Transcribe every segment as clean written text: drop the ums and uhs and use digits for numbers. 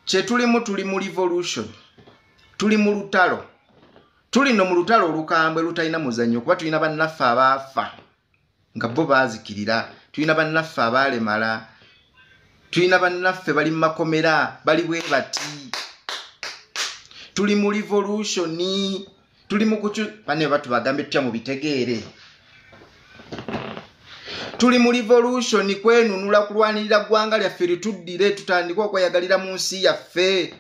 kye tulimu tuli mu revolution tuli mu lutalo tuli no mu lutalo olukambwe lutalina muzannyo kuba tulina bannaffe abaafa nga bo baazikirira tulina bannaffe abaalemala tulina bannaffe bali mu makomera bali bwe bati tuli mu revolution tuli mu kuchu bane batu bagambe tutya mu bitegeere tuli mu revolution kwenunula kulwanirira ggwanga lyaffe lituddire tutandika okweyagalira mu nsi yaffe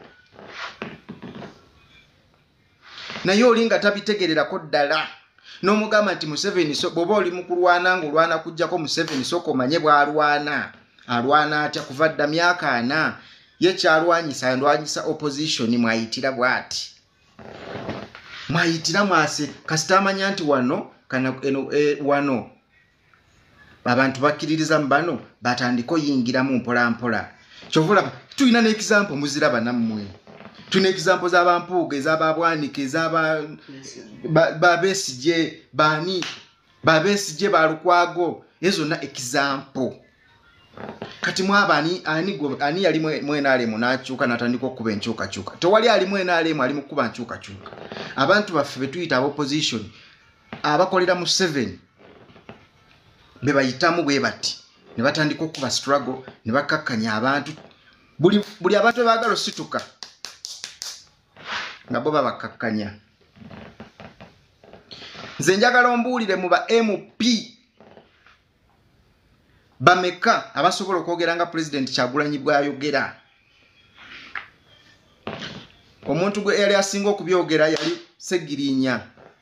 naye olinga tabitegererako ddala n'omugamba nti Museveni bw'oba oli mu kulwana ng'olwana kujjako Museveni sooka omanye bw'alwana alwana atya kuva dda myaka 4 ye kyalwanyisa opposition mwayitira bw'ati mwayitira mwase kasita amanya nti wano abantu bakkiririza mu bano batandika oyingiramu mpolampola kyovulaba tulina n'example muziraba nammwe tulina example z'abampuuga ez'ababwanika ez'ababesije baani babesije balukwago ezo zonna example kati mwabani ani yali mwena alemu n'akyuka n'atandika okuba enkyukakyuka tewali ali mwena alemu ali mu kuba nkyukakyuka abantu baffe betuyita opposition abakolera mu 7 be bayitamu bwe bati ne batandika okuba struggle ne bakakkanya abantu buli abantu baagala osituka nga bo babakakkanya nze njagala ombuulire mu ba MP bameka abasobola okwogera nga president Kyagulanyi bw'ayogera omuntu gwe yali asinga okubyogera yali Segirinya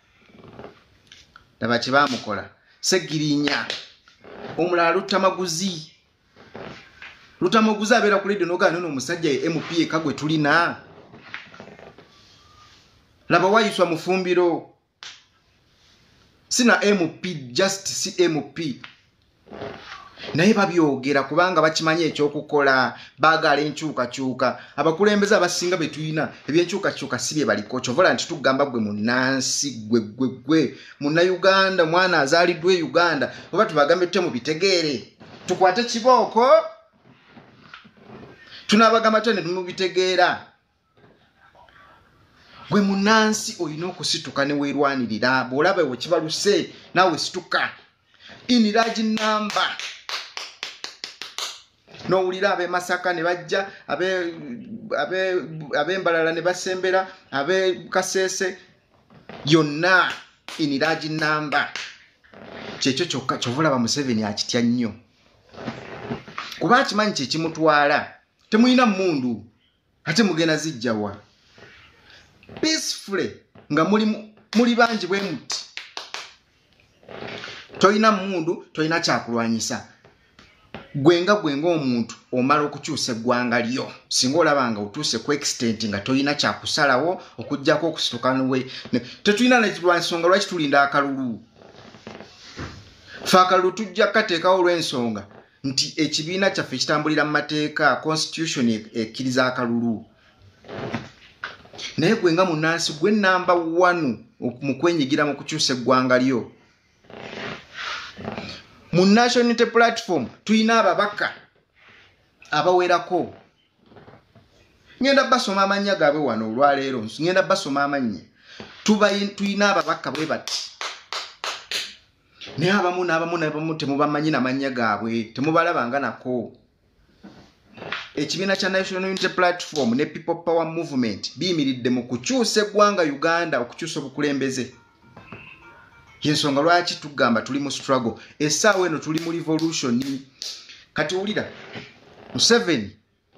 laba kye baamukola Segirinya omulala Lutamaguzi abeera ku ledio n'ogaana n'omusajja MP Kagwe tulina laba wayiswa mufumbiro sina MP just si MP naye babyogera kubanga bakimanya ekyokukola baagala enkyukakyuka abakulembeze abasinga betuyina ebyenkyukakyuka si bye baliko kyovola nti tugamba gwe munnansi gwe munnauganda mwana azaaliddwa e Uganda oba tubagambe tutya mu bitegeere tukwate kibooko tunaabagamba tutya ne tumubitegeera gwe munnansi olina okusituka ne weerwanirira bw'olaba ewe kibaluse naawe situka iniraji namba n'owulira ab'e Masaka ne bajja ab'Embalala ne basembera ab'e Kasese yonna iniraji namba kyekyo kyokka kyovulaba Museveni akitya nnyo kuba akimanyi kyekimutwala temuyina mundu ate mugenda zijjawa peacefully nga muli bangi bwe muti toyina mundu toyina kyakulwanyisa gwenga omuntu omala okukyusa eggwanga lyo singa olabanga otuuse ku extent nga toyina kyakusalawo okujjako okusitukanwe tetulina nekirwansonga lwaki tulinda akalulu fe akalulu tujja kateekawo olw'ensonga nti ekibiina kyaffe kitambulira mu mateeka constitution ekkiriza akalulu naye gwenga munnansi gwe namba 1 mu kwenyigira mu kukyusa eggwanga lyo mu National Unity Platform tuyina ababaka abawerako ngenda basoma amanya gaabwe wano olwaleero ngenda basoma amanya tuyina ababaka bwe bati naye abamu temubamanyi namanya gaabwe temubalabanga nako ekibiina kya National Unity Platform ne People Power Movement biyimiridde mu kukyusa eggwanga Uganda okukyusa obukulembeze yensonga lwaki tugamba tuli mu struggle essaawa eno tuli mu revolution kati wulira Museveni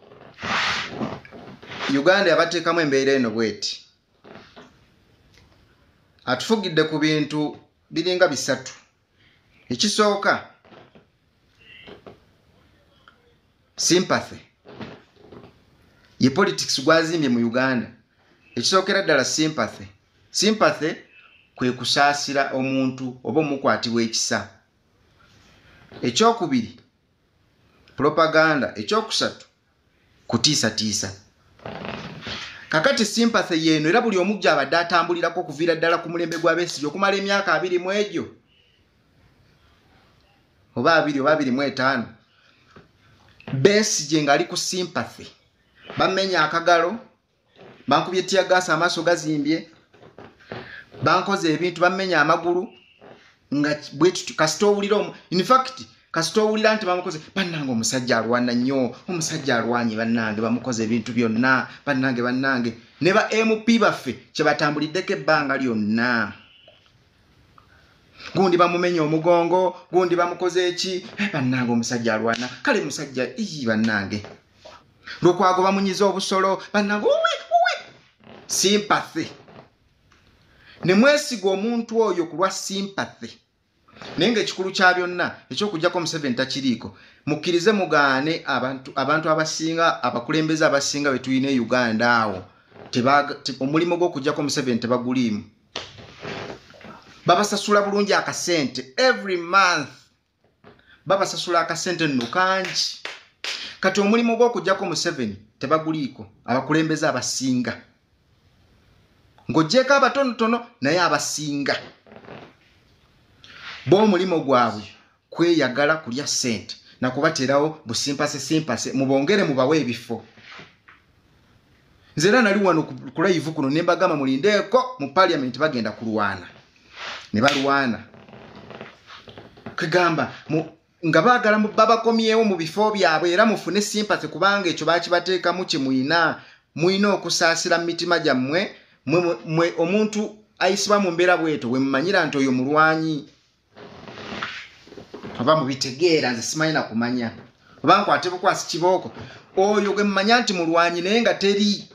Uganda yabateekamu embeera eno bweti atufugidde ku bintu biringa 3 ekisooka sympathy ye politics gwazimbye mu Uganda ekisookera ddala sympathy kwe kusaasira omuntu oba omukwatibwa ekisa ekyokubiri propaganda ekyokusatu kutiisatiisa kakati sympathy yeno era buli omujja abadde atambulirako okuviira ddala ku mulembe gwa Besigye okumala emyaka 2 mu egyo oba 2 oba 25 Besigye ng'ali ku sympathy bamenya akagalo bankubye tia gas amaso gazimbye bankoze ebintu bamenya amagulu nga bwetu kasitowulira in fact kasitowulira nti bamukoze bannange omusajja alwana nnyo omusajja alwanye bannange bamukoze ebintu byonna bannange ne ba MP baffe kye batambuliddeko ebbanga lyonna gundi bamumenya omugongo gundi bamukoze eki bannange omusajja alwana kale musajja bannange lwokwago bamunyiza obusolo bannange sympathy ne mwesiga omuntu oyo kulwa sympathy nenge ekikulu kya byonna ekyokujjako Museveni takiriiko mukkirize mugaane abantu abasinga abakulembeze abasinga betuyina e Uganda awo omulimo gw'okujjako Museveni tebaguliimu babasasula bulungi akasente every month babasasula akasente nno kangi kati omulimo gw'okujjako Museveni tebaguliiko abakulembeze abasinga ng'oggyeko abatonotono naye abasinga bo omulimo gwabwe kweyagala kulya sente nakubaterawo busimpase mubongere mubawe ebifo nze era nali wano ku live kuno ne mbagamba mulindeeko mu parliament bagenda kulwana ne balwana kugamba nga baagala babakomyewo mu bifo byabwe era mufune sympathy kubanga ekyo bakibateekamu kye muyina okusaasira mu mitima gyammwe mwe omuntu ayisibwa mu mbeera bweto we mumanyira nti oyo mulwanyi oba mubitegeera nze simanyi na kumanya oba nkwate bukwasi kibooko oyo gwe mumanya nti mulwanyi naye nga teri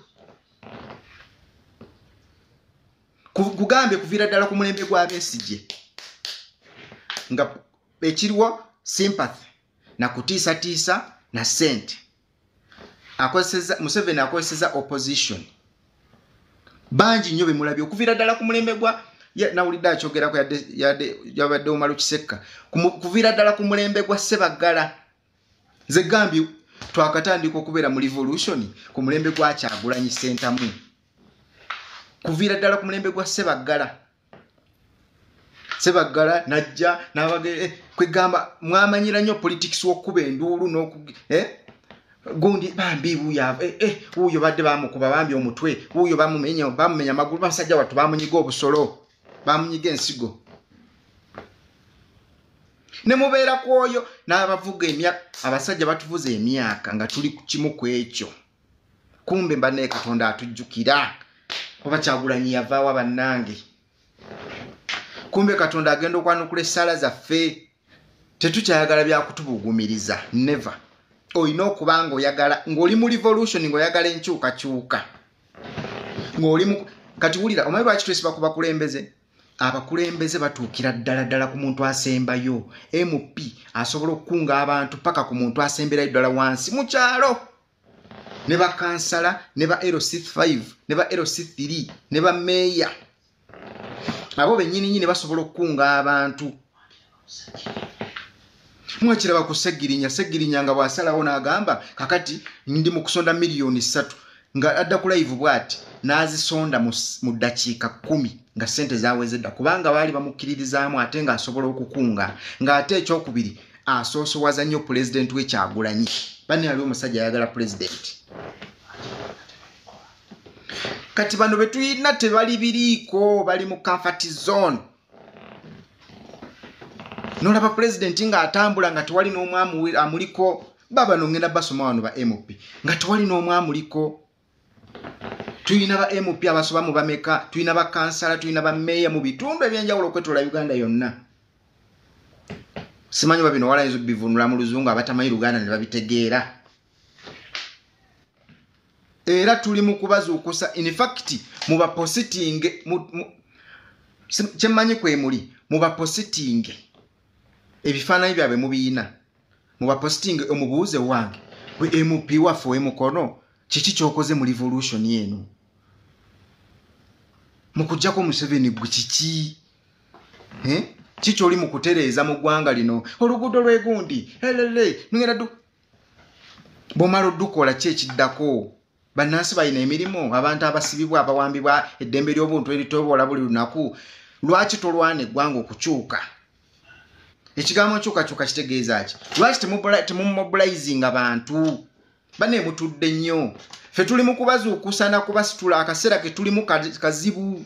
kugambye kuviira ddala ku mulembe gwa Besigye nga ekiriwo sympathy na kutiisatiisa na sente Museveni akozeseza opposition bangi nnyo bemulabye okuviira ddala ku mulembe gwa nawulidde akyogerako yabadde Omar Kisekka kuviira ddala ku mulembe gwa Ssebaggala nze gambye twakatandika okubeera mu revolution ku mulembe gwa Kyagulanyi Ssentamu kuviira ddala ku mulembe gwa Ssebaggala najja n'abage kwegamba mwamanyira nnyo politics w'okkuba enduulu gundi bambi uyo badde bamukuba bambi omutwe uyo bamumenya amagulu basajja wattu bamunyiga obusolo bamunyiga ensigo ne mubeera kwoyo n'abavuga abasajja batuvuza emyaka nga tuli kimu ku ekyo kumbe mbane Katonda atujjukira oba Kyagulanyi yavaawa bannange kumbe Katonda agenda okwanukula essaala zaffe tetukyayagala byakutubugumiriza never oyina okubanga oyagala ng'oli mu revolution ng'oyagala enkyukakyuka ng'oli kati wulira omanyi lwaki twesiba ku bakulembeze abakulembeze batuukira ddala ku muntu asembayo MP asobola okukunga abantu paka ku muntu asemberayo ddala wansi mu kyalo ne bakansala ne ba LC5 ne ba LC3 ne ba meya abo bennyini basobola okukunga abantu mwakiraba ku Segirinya nga bwasalawo n'agamba kakati ndi mu kusonda miliyoni 3 nga adda ku live bwati n'azisonda mu ddakiika 10 nga sente zawezedda kubanga baali bamukkiririzaamu ate nga asobola okukunga ng'ate ekyokubiri asoosowaza nnyo pulezidenti we Kyagulanyi banne yali omusajja ayagala pulezidenti kati bano betuyina tebali biriiko bali mu comfort zone nolaba pulezidenti nga atambula nga tewali n'omwamu amuliko baba nongenda basoma wano ba MP nga tewali n'omwamu amuliko tuyina ba MP abasoba mu bameka tuyina ba kansala tuyina ba meya mu bitundu ebyenjawulo okwetola Uganda yonna simanyi babino walayinza bivunula mu luzungu abatamanyi Luganda ne babitegeera era tuli mu kubazuukusa in fact mu bapositing kyemmanyi kwemuli mu bapositing ebifaananyi byabwe mubiina mu bapositing omubuuze wange we MP waffe w'emukono kiki kyokoze mu revolution yenu mukujjako Museveni gwe kiki kiki oli mu kutereeza mu ggwanga lino oluguudo lw'egundi nungera bomala oddukola ki ekiddako bannansi balina emirimu abantu abasibibwa abawambibwa eddembe ly'obuntu eritoboola buli lunaku lwaki tolwana eggwanga okukyuka ekigambo nkyukakyuka kitegeeza ki lwaki temumobilizing abantu banne mutudde nnyo Ffe tuli mu kubazuukusa na kubasitula akaseera ke tulimu kazibu.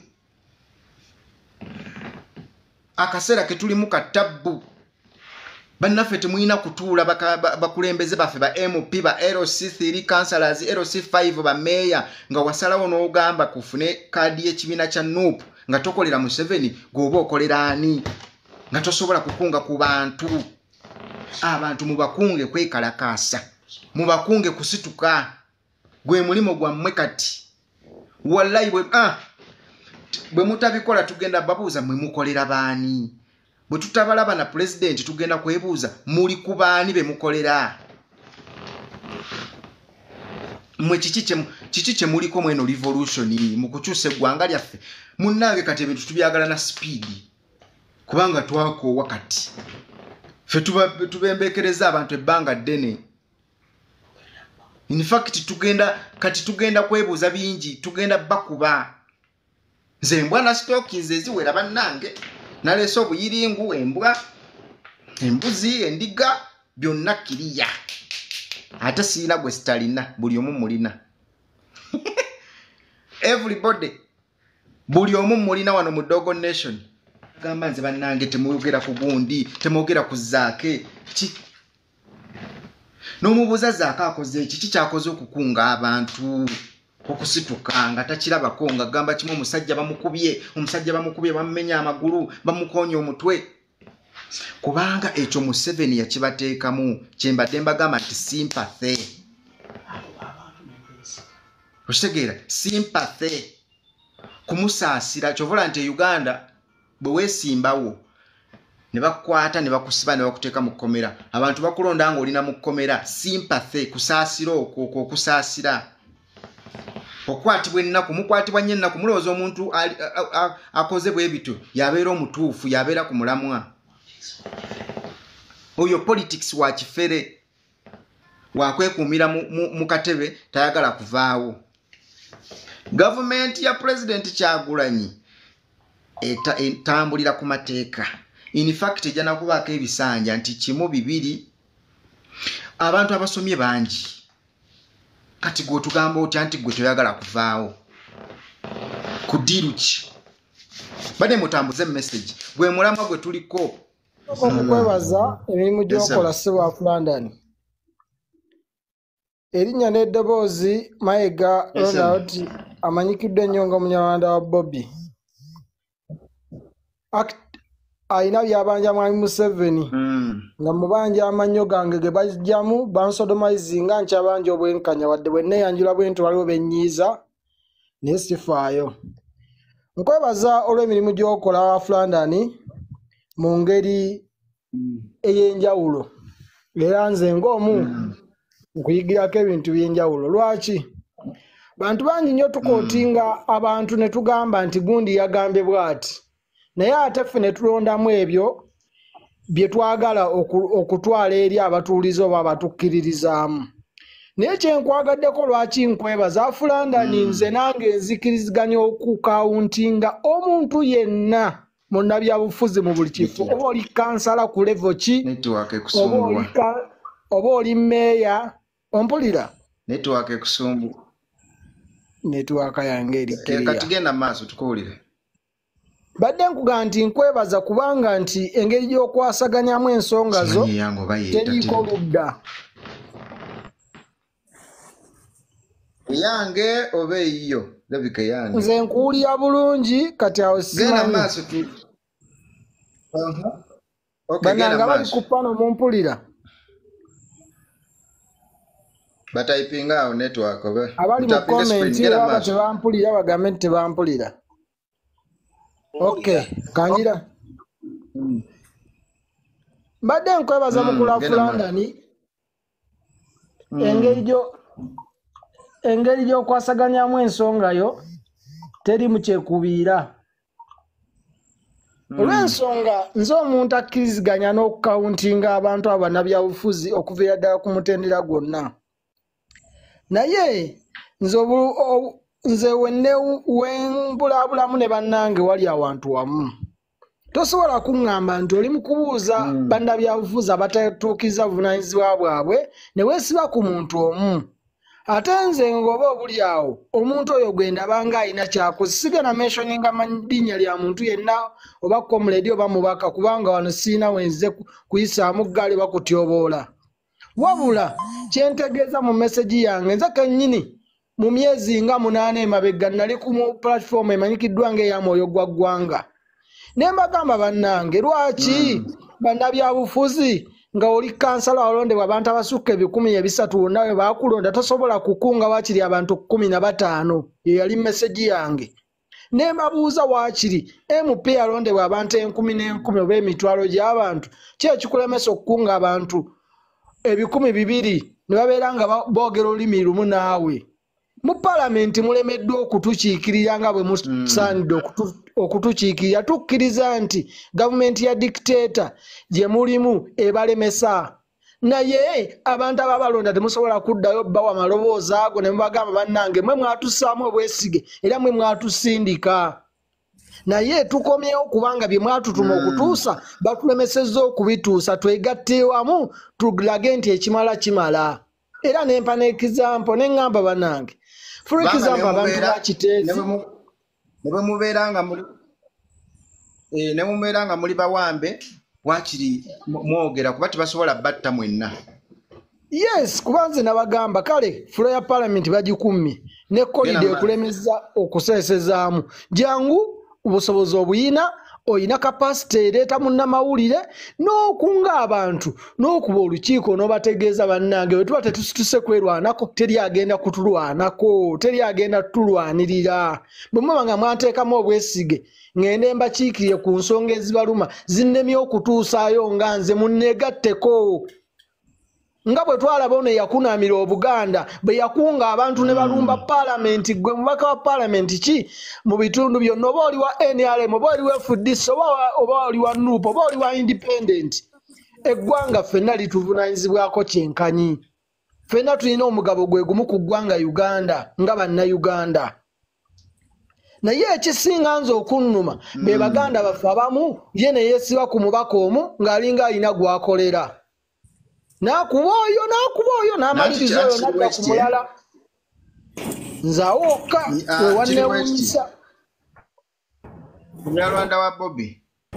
Akaseera ke tulimu katabbu. Bannaffe temulina kutuula bakulembeze baffe ba MP ba LC3 councillors LC5 ba meya nga wasalawo n'ogamba kufune kaadi y'ekibiina kya NUP nga tokolera Museveni gwoba okolera ani nga tosobola kukunga ku bantu. Abantu mubakunge kwekalakaasa, mubakunge kusituka, gwe mulimo gwammwe kati. Wallahi bwe mutabikola tugenda babuuza mwe mukolera baani. Bwe tutabalaba na president tugenda kwebuuza muli ku baani be mukolera. Mwe kiki kye muliko mweno revolution mu kukyusa eggwanga lyaffe. Munnange kati ebintu tubyagala na speed kubanga twakoowa kati. Ffe tubembekereza abantu ebbanga ddene. In fact tugenda kwebuuza bingi, tugenda bakuba. Nze embwa na stokings eziwera bannange. Naleese obuyiringu, embwa, embuzi, endiga, byonna kiriya. Ate siina gwe sitalina, buli omu mulina. Everybody, buli omu mulina wano mu Dogo Nation. Gamba nze bannange temwogera ku gundi, temwogera ku Zaake. N'omubuuza Zaake akoze kiki kyakoze okukunga abantu okusituka nga takirabako nga gamba kimu omusajja bamukubye bamumenya amagulu bamukonya omutwe. Kubanga ekyo Museveni yakibateekamu kyembadde mbagamba nti sympathy. Okitegeera sympathy kumusaasira kyovola nti Uganda bwe weesimbawo ne bakwata ne bakusiba ne bakuteeka mu kkomera abantu bakulonda nga olina mu kkomera sympathy kusaasira okwo okusaasira. Okwatibwa ennaku mukwatibwa nnyo ennaku mulowooza omuntu akoze bwe bityo yabeera omutuufu yabeera ku mulamwa. Oyo politics wa kifere wakwekuumira mu katebe tayagala kuvaawo. Gavumenti ya President Kyagulanyi etambulira ku mateeka. In fact ejja kubaako ebisanja nti kimu bibiri abantu abasomye bangi. Kati gwe tugamba otya nti gwe toyagala kuvaawo kudiruki bade mutambuze message gwe mulamwa gwe tuliko okukwebaza emirimu gy'okola Sewa London erinnya n'eddoboozi Mayiga Ronald amanyikiddwa ennyo nga Munyarwanda wa Bobby ayina byabanja Mwami Museveni nga mubanja amannyo gange ge bajjamu bansodomizinga nkyabanja obwenkanya wadde bwe neeyanjula bwento waliwo bennyiiza naye sifaayo. Nkwebaza olw'emirimu gy'okola wa London mu ngeri ey'enjawulo era nze ng'omu nkuyigirako ebintu by'enjawulo. Lwaki? Bantu bangi nnyo tukootinga abantu ne tugamba nti gundi yagambye bw'ati naye ate ffe ne tulondamu ebyo bye twagala okutwala eri abatuulize oba abatukkiririzaamu. Naye kyenkwagaddeko lwaki nkwebaza London nze nange nzikiriziganya okukawuntinga omuntu yenna munnabyabufuzi mu buli kifo oba oli kansala ku level ki oba oli meeya ompulira network ekusumbu network yange erikiriya kati genda maaso tukuwulire. Badde nkuga nti nkwebaza kubanga nti engeri gy'okwasaganyamu ensonga zo teriiko ludda. Yange oba eyiyo labika yange nze nkuwulira bulungi kati awo simanyi bananga bali ku pano mumpulira batayipinga awo network oba abali mu komenti baba tebampulira bagambe nti tebampulira. Okay, kanjira. Badde nkwebaza mukula London engeri gy'okwasaganyamu ensonga yo teri mukyekubiira. Olw'ensonga nze omuntu akkiriziganya n'okukawuntinga abantu abanabyabufuzi okuviira ddala ku mutendera gwonna. Naye nze wembulaabulamu ne bannange wali awantu wamu. Tosobola kuŋŋamba nti oli mu kubuuza bannabyabufuzi abatatuukiriza buvunaanyizibwa bwabwe ne weesiba ku muntu omu. ate nze ngoba obuli awo omuntu oyo gwe ndabanga alina kyakoze sigenda mentioninga linnya lya muntu yenna oba comrade oba mubaka kubanga wano siina wenze kuyisaamu ggaali bakutyoboola wabula kyentegeeza mu meseji yange nze kennyini mu myezi nga 8 emabega nali ku platform emanyikiddwa ng'eya Mwoyo gwa ggwanga ne mbagamba bannange lwaki bannabyabufuzi nga oli kansala walondebwa abantu abasukka 1,300 wonna we baakulonda tosobola kukunga waakiri abantu 15 ye yali meseji yange ne mbabuuza waakiri MP alondebwa abantu 10,000 oba emitwalo gy'abantu ki ekikulemesa okukunga abantu 200,000 ne babeera nga boogera olulimi lumu naawe mu palamenti mulemeddwa okutukiikirira nga bwe musaanidde okutukiikirira tukkiriza nti gavumenti ya dictator gye mulimu ebalemesa naye abantu ababalonda temusobola kuddayo bbawa amaloboozi ago ne mubagamba bannange mwe mwatussaamu obwesige era mwe mwatusindika naye tukomyewo kubanga bye mwatutuma okutuusa batulemesezza okubituusa twegatte wamu tulage nti ekimala kimala era nempa n'ekizampo ne ŋŋamba bannange for example abantu bakiteezi ne mubeera nga muli bawambe wakiri mwogera kuba tebasobola batta mwenna. Yes, kuba nze nabagamba kale fulo ya parliament bagikummye ne kolide ekulemeza okuseesezaamu jangu obusobozi obuyina oyina kapasite ereeta munnamawulire n'okunga abantu n'okuba olukiiko n'obategeeza bannange bwe tuba tetusituse kwerwanako teri agenda kutulwanako teri agenda tutulwanirira bwe muba nga mwanteekamu obwesige ngende mbakiikirire ku nsonga ezibaluma zinnemye okutuusaayo nga nze munnegatteko nga bwe twalaba ono yakunamira Obuganda bwe yakunga abantu ne balumba palamenti gwe mubaka wa palamenti ki mu bitundu byonna oba oli wa NRM oba oli wa FDC oba oli wa NUP oba oli wa independent eggwanga ffenna lituvunaanyizibwako kyenkanyi ffenna tulina omugabo gwe gumu ku ggwanga Uganda nga bannayuganda naye ekisinga nze okunnuma be baganda baffe abamu ye ne yeesiba ku mubaka omu ng'alinga alina gwakolera nakuba oyo n'amalirizo oyo nadda ku mulala nze awokka wewannewunyisa munyalwanda wa Bobby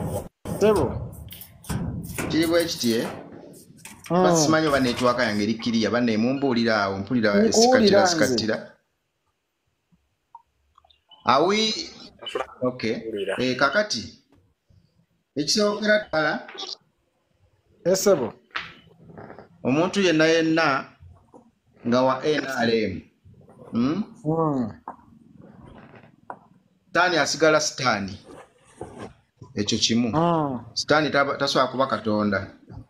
kiri bwe kiti basimanyi oba netwaka yange erikkiriya banne mumbuulira awo mpulira esikatira awi okay kakati ekisookera ddala esebo omuntu yenna nga wa NRM Sitaani asigala sitaani ekyo kimu sitaani tasobola kuba katonda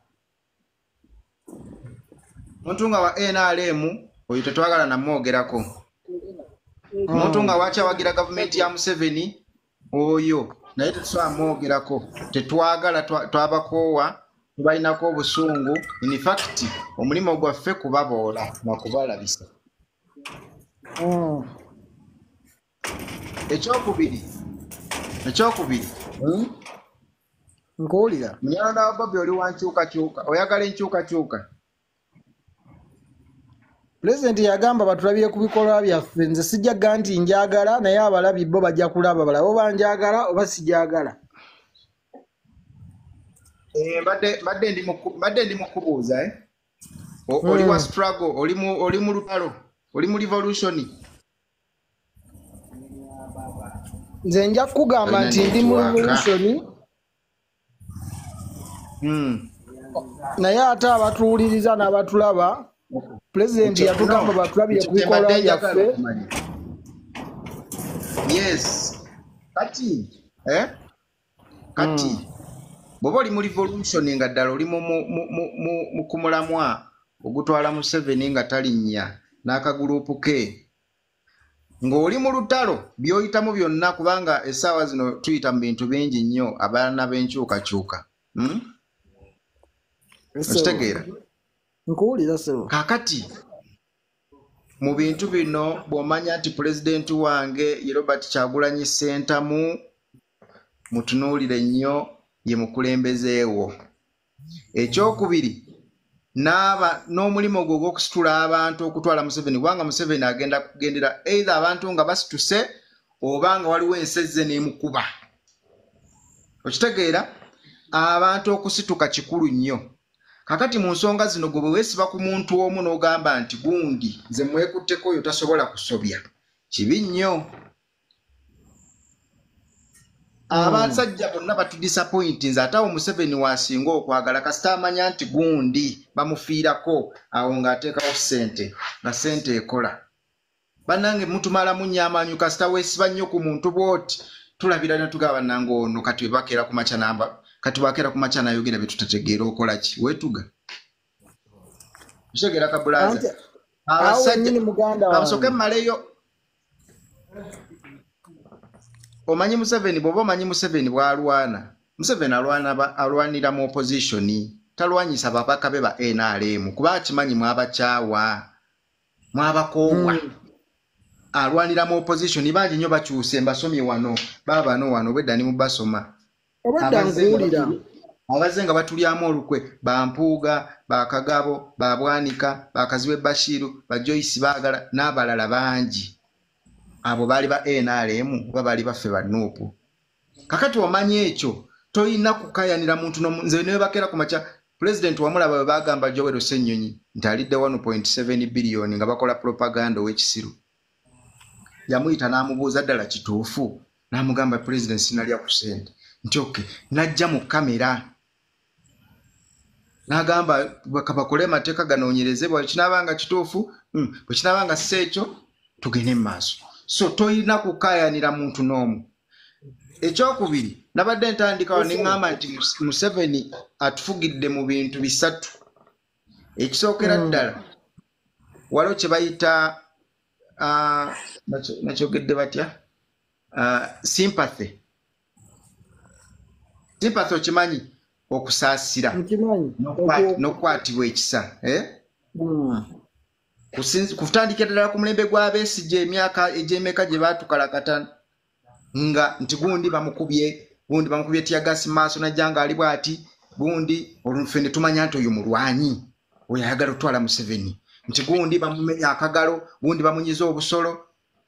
omuntu nga wa NRM oyo tetwagala namwogerako omuntu nga wakyawagira gavumenti ya Museveni oyo naye tetusobola mwogerako tetwagala twabakoowa tubalinako obusungu in fact omulimo gwaffe kubaboola nakubalabisa ekyokubiri nkuwulira munyalwanda wa Bobby oli wa nkyukakyuka oyagala enkyukakyuka pulezidenti yagamba batulabire ku bikolwa byaffe nze sijjaga nti njagala naye abalabi bo bajja kulaba balaba oba njagala oba sijagala badde ndi mukubuuza oli wa struggle oli mu lutalo oli mu revolution nze nja kugamba nti ndi mu revolution naye ate abatuwuliriza n'abatulaba pulezidenti yatugamba batulabire ku bikolwa byaffe yes kati bw'oba oli mu revolution nga ddala oli mu kumulamwa ogutwala Museveni nga talinnya n'akaguruupu ke ng'oli mu lutalo by'oyitamu byonna kubanga essaawa zino tuyita mu bintu bingi nnyo abaana b'enkyukakyuka okitegeera nkuwulira sebo kaakati mu bintu bino bw'omanya nti pulezidenti wange ye Robert Kyagulanyi Ssentamu mutunuulire nnyo ye mukulembezeewo ekyokubiri n'omulimu gwo gw'okusitula abantu okutwala Museveni kubanga Museveni agenda kugendera either abantu nga basituse oba nga waliwo ensezze n'emukuba. Okitegeera abantu okusituka kikulu nnyo. Kakati mu nsonga zino gwe weesiba ku muntu omu n'ogamba nti gundi nze mwekutteko oyo tasobola kusobya. Kibi nnyo. Abasajja bonna batudisappointi nze ate awo Museveni wasinga okwagala kasita amanya nti gundi bamufiirako awo ng'ateekawo ssente nga ssente ekola. Bannange mutumala munyaamanyu kasita weesiba nnyo ku muntu bw'oti tulabira ne tugaba nange ono kati bakeera ku makya namba kati bakeera ku makya nayogera bye tutategeera okola ki weetuga. Kitegeera kabulaza. Abasajja kamusoke mmaleyo. Omanyi Museveni bw'oba omanyi Museveni bw'alwana. Museveni alwanira mu opposition. Talwanyisa babaka be ba NRM kuba akimanyi mwabakyawa mwabakowa. Alwanira mu opposition bangi nnyo bakyuse mbasomye wano baabano wano bwedda ni mubasoma. Abazze nga batulyamu olukwe bampuuga bakagabo babwanika bakaziwe Bashiru ba Joyce Baagala n'abalala bangi. Abo bali ba NRM oba bali baffe ba Nuupu. Kakati omanyi ekyo toyina kukayanira muntu nze ne bakeera ku makya President wamulaba bagamba Joel Ssennyonyi nti alidde 1.7 billion nga bakola propaganda w'ekisiru. Yamuyita n'amubuuza ddala kituufu n'amugamba President sinalya ku ssente nti okay najja mu kamera n'agamba bakabakole amateeka ganoonyerezebwa kinabanga kituufu bwe kinabanga si ekyo tugende mu maaso. So toyina kukayanira muntu n'omu. Ekyokubiri nabadde ntandikawo ne ŋŋamba nti Museveni atufugidde mu bintu bisatu. Ekisookera ddala waliwo kye bayita nakyogedde batya sympathy. Sympathy okimanyi okusaasira n'okukwatibwa ekisa. Kutandikira ddala ku mulembe gwa Besigye emyaka egy'emeka gye baatukalakata nga nti gundi bamukubye tiyagasi maaso najja nga ali bw'ati gundi oluffe ne tumanya nti oyo mulwanyi oyo ayagala otwala Museveni nti gundi bamumenya akagalo gundi bamunyiza obusolo.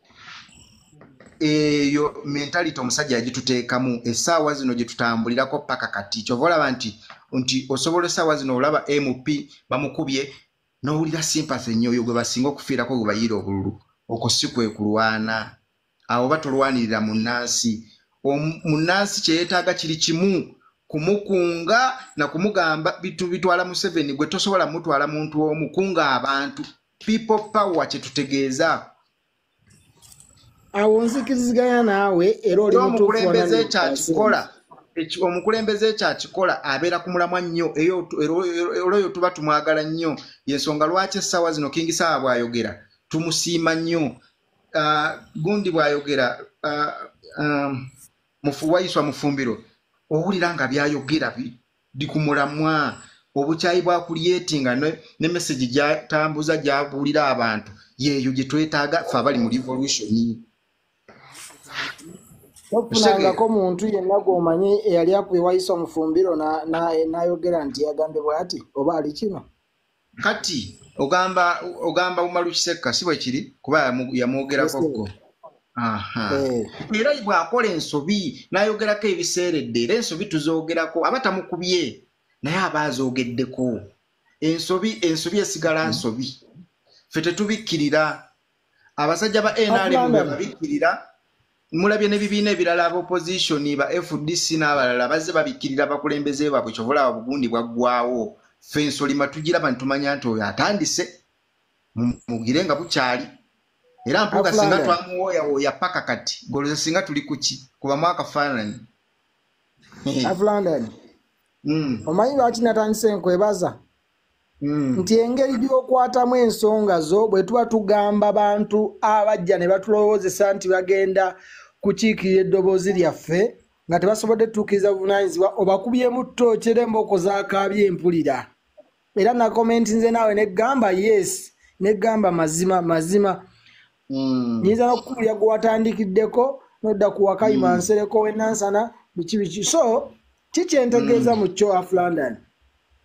Eyo mentality omusajja yagituteekamu essaawa zino gye tutambulirako paka kati kyova olaba nti osobola essaawa zino olaba MP bamukubye n'owulira sympathy nnyo oyo gwe basinga okufiirako gwe bayiira obululu okwo si kwe kulwana. Awo batolwanirira munnansi. Munnansi kye yeetaaga kiri kimu kumukunga na kumugamba bitwala Museveni gwe tosobola mutwala muntu omu kunga abantu. People power kye tutegeeza. Awo nzikiriziganya naawe era oli omukulembeze ekyakikola omukulembeze ekyakikola abeera ku mulamwa nnyo olwoyo tuba tumwagala nnyo yensonga lwaki essaawa zino King Saawa bw'ayogera tumusiima nnyo. Gundi bw'ayogera Wayiswa Mufumbiro owulira nga byayogera biri ku mulamwa obukyayi bwa kulyetinga ne message gyatambuza gyabuulira abantu yeeyo gye twetaaga ffe abali mu revolution. Tofunangako muntu yenna gw'omanyi eyali akubye Wayiswa Mufumbiro n'ayogera nti yagambe bw'ati oba ali kino. Kati ogamba Umaru Kisekka si bwe kiri kuba yamwogerako ggo. Era bw'akola ensobi n'ayogerako ebiseeredde era ensobi tuzoogerako aba tamukubye naye aba azoogeddeko. Ensobi esigala nsobi. Ffe tetubikkirira. Abasajja ba NRM bwe babikkirira mulabye n'ebibiina ebirala aba opposition ba FDC n'abalala bazze babikkirira abakulembeze baabwe kyova olaba Bugundi bwaggwawo. Ffe ensolima tugiraba ntumanya nti oyo atandise mugire nga bukyali era mpuuga singa twamuwooyawooya paka kati goloza singa tuli kuki kubamu akafaananyi. Afulandani omanyi lwaki natandise nkwebaza nti engeri gy'okwatamu ensonga zo bwe tuba tugamba bantu abajja ne batulowoozesa nti bagenda kukiikirira eddoboozi lyaffe nga tebasobodde tutuukiriza buvunaanyizibwa obakubyemu ttookyera embooko zaakaabye empulira. Era na komenti nze naawe neggamba yes neggamba mazima. Nyinza n'okukubulya gwe watandikiddeko n'odda ku Wakayima Nsereko w'Enansana biki. So kikyentegeeza mu kyo Afulandani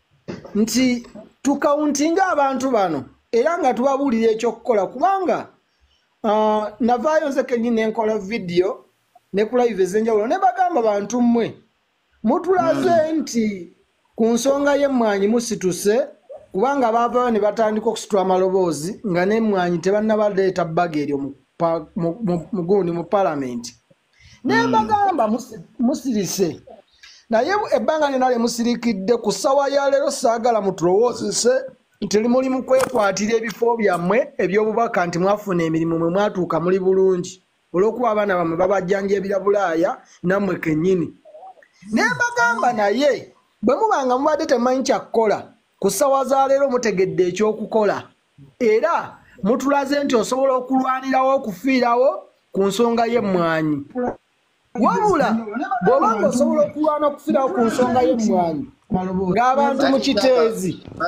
nti tukauntinga abantu bano era nga tubabuulira ekyokukola kubanga navaayo nze kennyini nenkola video ne ku live ez'enjawulo ne bagamba bantu mmwe mutulaze nti ku nsonga y'emmwanyi musituse kubanga baavayo ne batandika okusitula amaloboozi nga n'emmwanyi tebannabaleeta bbaga eryo mu palamenti ne bagamba musirise naye ebbanga lyonna lye musirikidde ku ssawa ya leero saagala mutulowoozese nti muli mu kwekwatira ebifo byammwe eby'obubaka nti mwafuna emirimu mwe mwatuuka muli bulungi olw'okuba abaana bammwe babajjanjabira Bulaaya nammwe kennyini ne bagamba naye bwe mubanga mubadde temanyi kyakukola ku ssawa za leero mutegedde ekyokukola era mutulaze nti osobola okulwanirawo okufiirawo ku nsonga y'emmwanyi wabula bw'obanga osobola okulwana okufiirawo ku nsonga y'emmwanyi ng'abantu mu kiteezi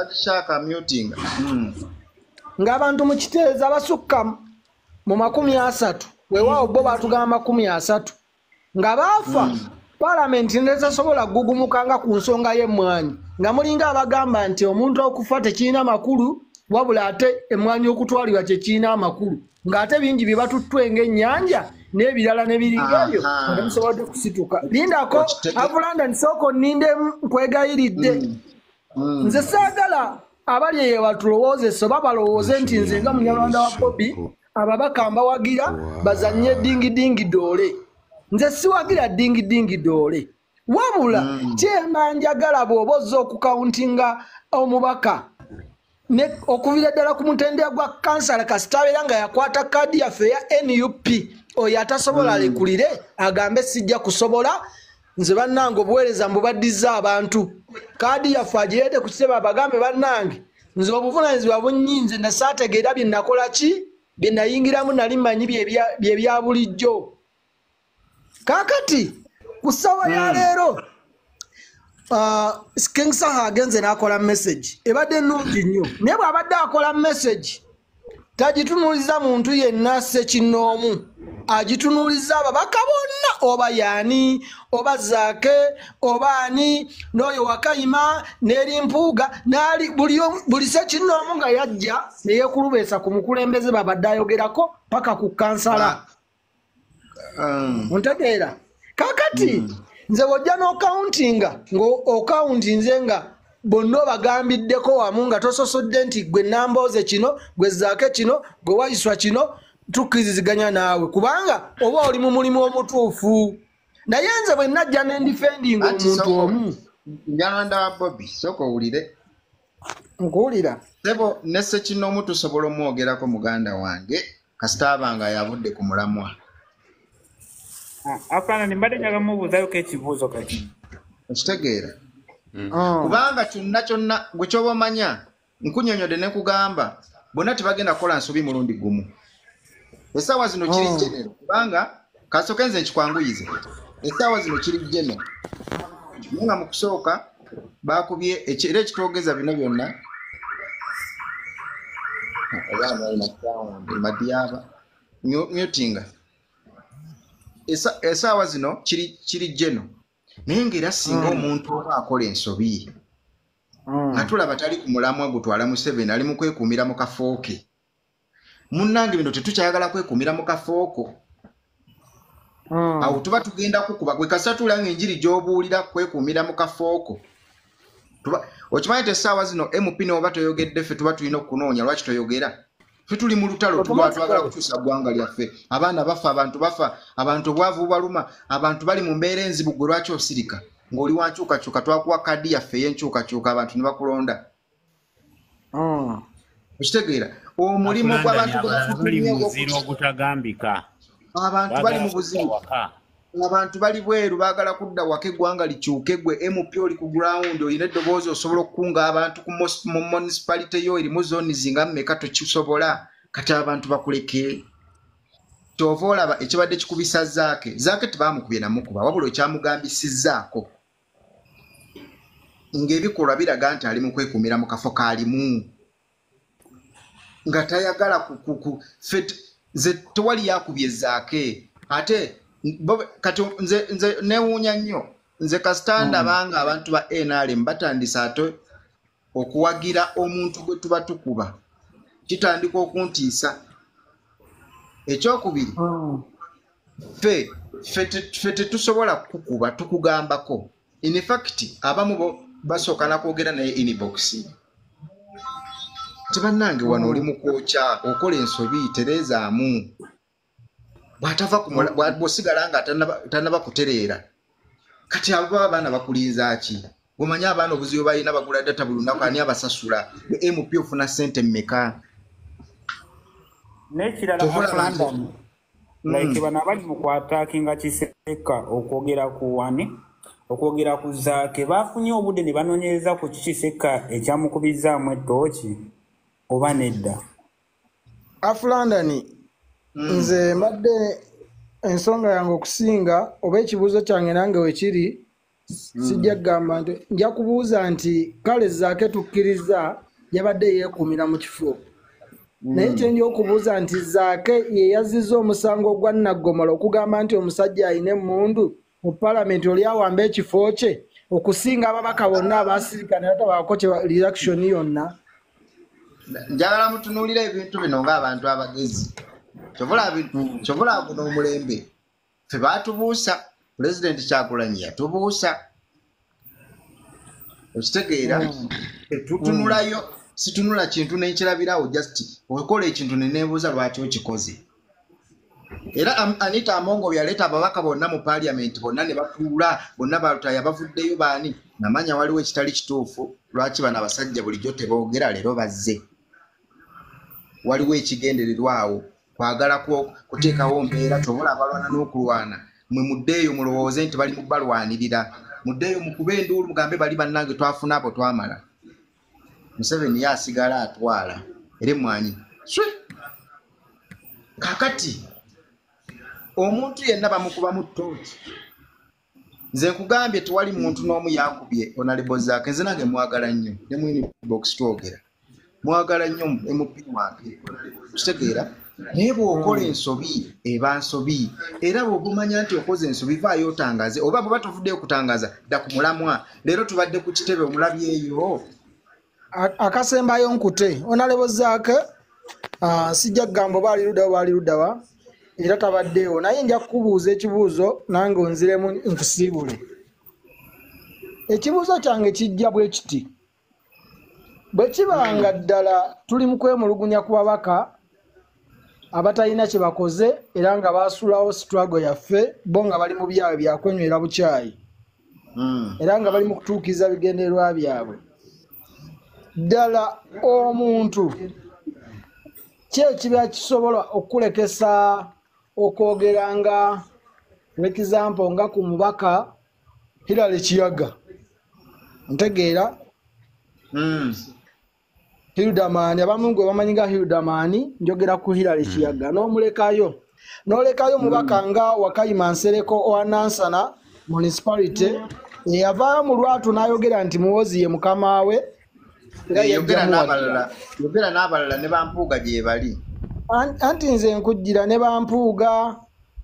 ng'abantu mu kiteezi abasukka mu 30 weewaawo bo baatugamba 30 nga baafa palamenti netesobola kugugumukanga ku nsonga y'emmwanyi nga mulinga abagamba nti omuntu okufa tekirina makulu wabula ate emmwanyi okutwalibwa kyekirina amakulu ng'ate bingi bye batuttwe ng'ennyanja n'ebirala n'ebiringayo nemusobodde kusituka lindako avulanda nisooka onninde nkwegayiridde nze saagala abali eyo batulowoozese oba balowooze nti nze nga munyarwanda wa Bobby ababaka mbawagira bazannye dingidingi doole nze siwagira dingidingi doole wabula kyemba njagala bw'oba ozza okukauntinga omubaka okubira ddala ku mutendera gwa kansala kasita abeera nga yakwata kaadi yaffe ya NUP oyo atasobola alekulire agambe sijja kusobola nze bannange obuweereza mbubaddiza abantu kaadi yaffe agireete ku kitebe abagambe bannange nze obuvunaanyizibwa bunnyinze nasaategeera bye nakola ki bye nayingiramu nali mmanyi bye bya bulijjo kaakati ku ssawa ya leero King Saha agenze n'akola message ebadde nnungi nnyo naye bw'abadde akola message tagitunuuliza muntu yenna ssekinnoomu agitunuuliza ababaka bonna oba yaani oba Zaake oba ani n'oyo Wakayima n'eri Mpuuga buli ssekinnoomu nga yajja ne yeekulubeesa ku mukulembeze babadde ayogerako paka ku kansala ontegeera kaakati nze bw'ojja n'okauntinga ng'okauntinze nga bonna obagambiddeko wamu nga tososodde nti gwe Nambooze kino gwe Zaake kino gwe Waiswa kino tukkiriziganya naawe kubanga oba oli mu mulimu omutuufu naye nze bwe najja n'endifendinga omuntu omu Munyarwanda wa Bobby sooka owulire nkuwulira sebo ne Ssekinnoomu tusobola omwogerako muganda wange kasita abanga yavudde ku mulamwa Afana nimbade nyaga mubuuzayo ekibuuzo kati okitegeera kubanga kyonna gwe kyoba omanya nkunyonyodde ne kugamba bonna tebagenda kukola nsobi mulundi gumu essaawa zino kiri genero kubanga kasooke nze nkikwanguyize essaawa zino kiri genero nga mu kusooka bakubye era ekitwogeza bino byonna madiyaba mutinga essaawa zino kiri geno naye ng'era singa omuntu oba akola ensobi nga tulaba tali ku mulamwa gutwala Museveni ali mu kwekuumira mu kafo ke munnange bino tetukyayagala kwekuumira mu kafo ko awo tuba tugenda kukuba gwe kasita tulaba ng'enjiri gy'obuulira kwekuumira mu kafo ko okimanyi nti essaawa zino MP n'oba toyogedde ffe tuba tulina okunoonya lwaki toyogera ffe tuli mu lutalo twagala kukyusa ggwanga lyaffe abaana bafa abantu obwavu baluma abantu bali mu mbeera enzibu gwe lwaki osirika ng'oli wankyukakyuka twakuwa kaadi yaffe ey'enkyukakyuka abantu ne bakulonda okitegeera omulimu gw'abantu abantu bali mu buzibu abantu bali bweru baagala kudda waka eggwanga likyuke gwe MP oli ku ground olina eddoboozi osobola okukunga abantu mu municipality yo erimu zooni zinga mmeka tokisobola kati abantu bakuleke kyova olaba ekibadde kikubisa Zaake tebaamukubye namukuba wabula ekyamugambisizzaako ng'ebikolwa biraga nti ali mu kwekuumira mu kafo kaalimu nga tayagala nze tewali yakubye Zaake ate kati nze newuunya nnyo nze kasita ndabanga abantu ba NRM batandisa ate okuwagira omuntu gwe tuba tukuba kitandika okuntiisa. Ekyokubiri, ffe tetusobola kukuba tukugambako. In fact abamu bo basooka nakwogera naye inbox tebannange wano oli mukwoca okola ensobi terezaamu bw'atava bw'osigala nga tannaba kutereera. Kati abo baba abaana bakulinza ki? Gomanya abaana obuzibu balina bagula data buli lunaku ani abasasula? MP ofuna ssente mmeka? N'ekirala London like bano abali mu kwataakinga Kiseka okwogera ku wani okwogera ku Zaake bafunye obudde ne banoonyereza ku Kiseka ekyamukubizaamu ettooki oba nedda. Aflandani nze mbadde ensonga yange okusinga oba ekibuuzo kyange nange wekiri sijja kugamba nti nja kubuuza nti kale Zaake tukkiriza yabadde yeekuumira mu kifo. Naye kyenja okubuuza nti Zaake ye yazizza omusango gwa Nnaggomolo okugamba nti omusajja alina emmundu mu palamenti oli awamba ekifo kye okusinga ababaka bonna abaasirika ne batabaako reaction yonna. Njagala mutunuulira ebintu bino ng'abantu abagezi. Kyovola guno omulembe ffe baatubuusa pulezidenti Kyagulanyi yatubuusa. Okitegeera tutunulayo situnula kintu nekirabirawo just okola ekintu neneebuuza lwaki okikoze. Era Anita Amongo yaleeta ababaka bonna mu parliament bonna ne batuula bonna balutaya bavuddeyo baani namanya waliwo ekitali kituufu lwaki bano abasajja bulijjo teboogera leero bazze. Waliwo ekigendererwawo kwagala kuteekawo mbeera tobola abalwana n'okulwana mwe muddeeyo mulowooze nti bali mu balwanirira muddeeyo mukube enduulu mugambe bali bannange twafuna abo twamala. Museveni yasigala atwala era emwanyi kakati omuntu yenna bamukuba mu ttooki. Nze nkugambye tewali muntu n'omu yakubye Honorable Zaake nze nange mwagala nnyo ne mu inbox twogera mwagala nnyo MP wange kitegeera naye bw'okola ensobi eba nsobi era bw'omanya nti okoze ensobi vaayo otangaze oba bwe batuvuddeyo kutangaza dda ku mulamwa leero tubadde ku kitebe omulabyeyo. Akasembayo nkute Honorable Zaake sijja kugamba oba ali luddawa era tabaddeewo naye nja kukubuuza ekibuuzo nange onziremu nkusiibule. Ekibuuzo kyange kijja bwe kiti bwe kibanga ddala tuli mu kwemulugunya ku babaka abatalina kye bakoze era nga baasulawo struggle yaffe bo nga bali mu byabwe byakwenywera bukyayi era nga bali mu kutuukiriza bigendererwa byabwe. Ddala omuntu kiba kisobola okulekesa okwogeranga example nga ku mubaka Hillary Kiyaga ntegeera Hildamani abamu gwe bamanyi nga Hildamani njogera ku Hillary Kiyaga n'omulekayo mubaka nga Wakayima Nsereko owa Nansana municipality yavaayo mu lwatu n'ayogera nti muwozi ye mukama we yogera n'abalala ne Bampuuga gye bali anti nze nkujjira ne Bampuuga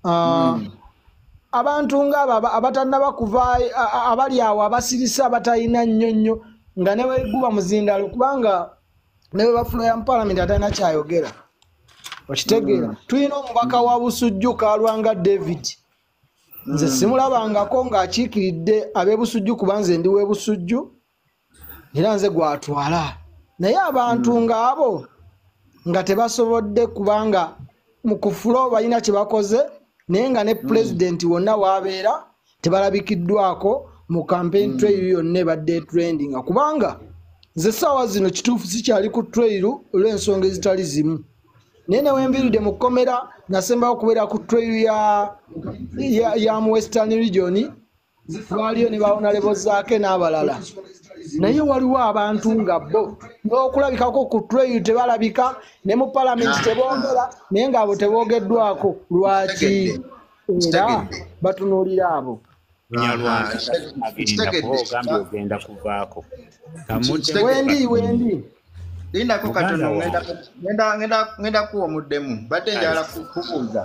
abantu ng'abo abatannaba kuvaayo abali awo abasirisa abatalina nnyonnyo nga ne weguba muzindalo kubanga ne bwe bafulo ya palamenti atalina kyayogera okitegeera. Tulina omubaka wa Busujju Kalwanga David nze simulabangako ng'akiikiridde ab'Ebusujju kuba nze ndi w'Ebusujju era nze gwatwala naye abantu ng'abo nga tebasobodde kubanga mu kufulo balina kye bakoze naye nga ne pulezidenti wonna waabeera tebalabikiddwako mu campaign trail yonna ebadde trending kubanga nze ssaawa zino kituufu sikyali ku trail olw'ensonga ezitali zimu naye newembiridde mu kkomera nasembayo okubeera ku trail ya mu Western region waliyo ne Honorable Zaake n'abalala naye waliwo abantu nga bo n'okulabikako ku trail tebalabika ne mu palamenti teboogera naye ng'abo teboogeddwako lwaki era batunuulira abo. Wendi lindako katono ngenda kuwa muddemu badde njala kubuuza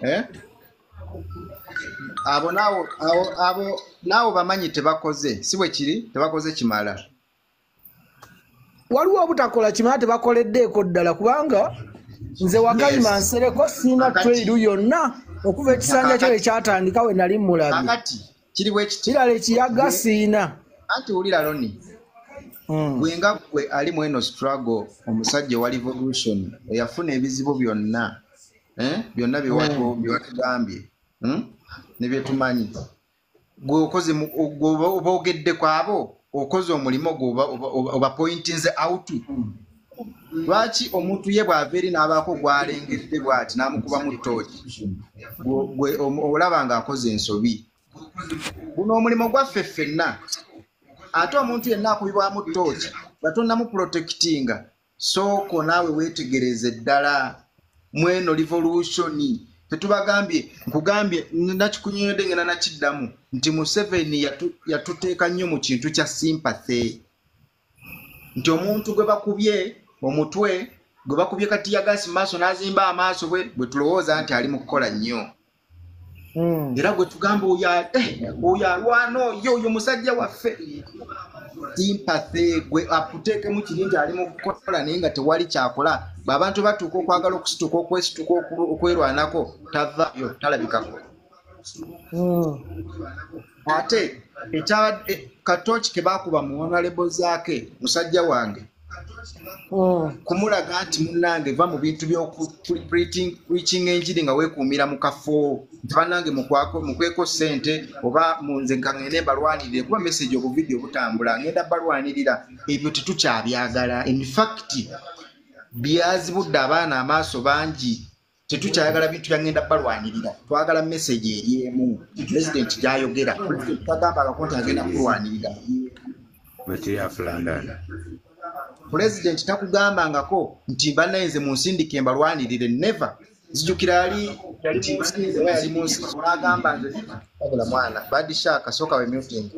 abo naawo bamanyi tebakoze si bwe kiri tebakoze kimala waliwo obutakola kimala tebakoleddeeko ddala kubanga nze Wakayima Nsereko siina trailu yonna okuva ekisanja kyo ekyatandika we nali mulabye kirala ekiyaga siina anti wulira Loni bwenga gwe ali mu eno struggle omusajja wa revolution eyafuna ebizibu byonna byonna byewatugambye ne byetumanyi gwe okoze oba ogedde kwabo okoze omulimo oba pointinze out lwaki omuntu ye bw'ava eri n'abaako gw'alengedde bw'ati n'amukuba mu ttooki gwe olaba ng'akoze ensobi guno omulimu gwaffe ffenna ate omuntu yenna akubibwamu ttooki batonnamu protectinga sooko naawe weetegereze ddala mweno revolutioni tetubagambye nkugambye nakikunywedde ngena nakiddamu nti Museveni yatuteeka nnyo mu kintu kya sympathy nti omuntu gwe bakubye omutwe gwe bakubye katiyagasi maaso n'azimba amaaso bwe tulowooza nti ali mu kukola nnyo era gwe tugamba oyo alwana oyo musajja waffe sympathy gwe akuteeke mu kiri nti ali mu kukola naye nga tewali kyakola bw'abantu batuuka okwagala okusituka okwesituka okwerwanako tavaayo talabikako ate katooki ke baakuba mu honorable zaake musajja wange kumulaga nti munnange va mu bintu by'okupreaching enjiri nga weekuumira mu kafo nti bannange mukweko ssente oba munze nga ngende balwanirire kuba message obuvidiyo butambula ngenda balwanirira ebyo tetukyabyagala in fact byazibudde abaana amaaso bangi tetukyayagala bintu byangenda balwanirira twagala message eri emu president gyayogera tagamba akakonti agenda kulwanirira president takugambangako nti banayenze mu nsindike mbalwanirire never zijukira yali mu nsi n'agamba nze abula mwana badishaka soka we muting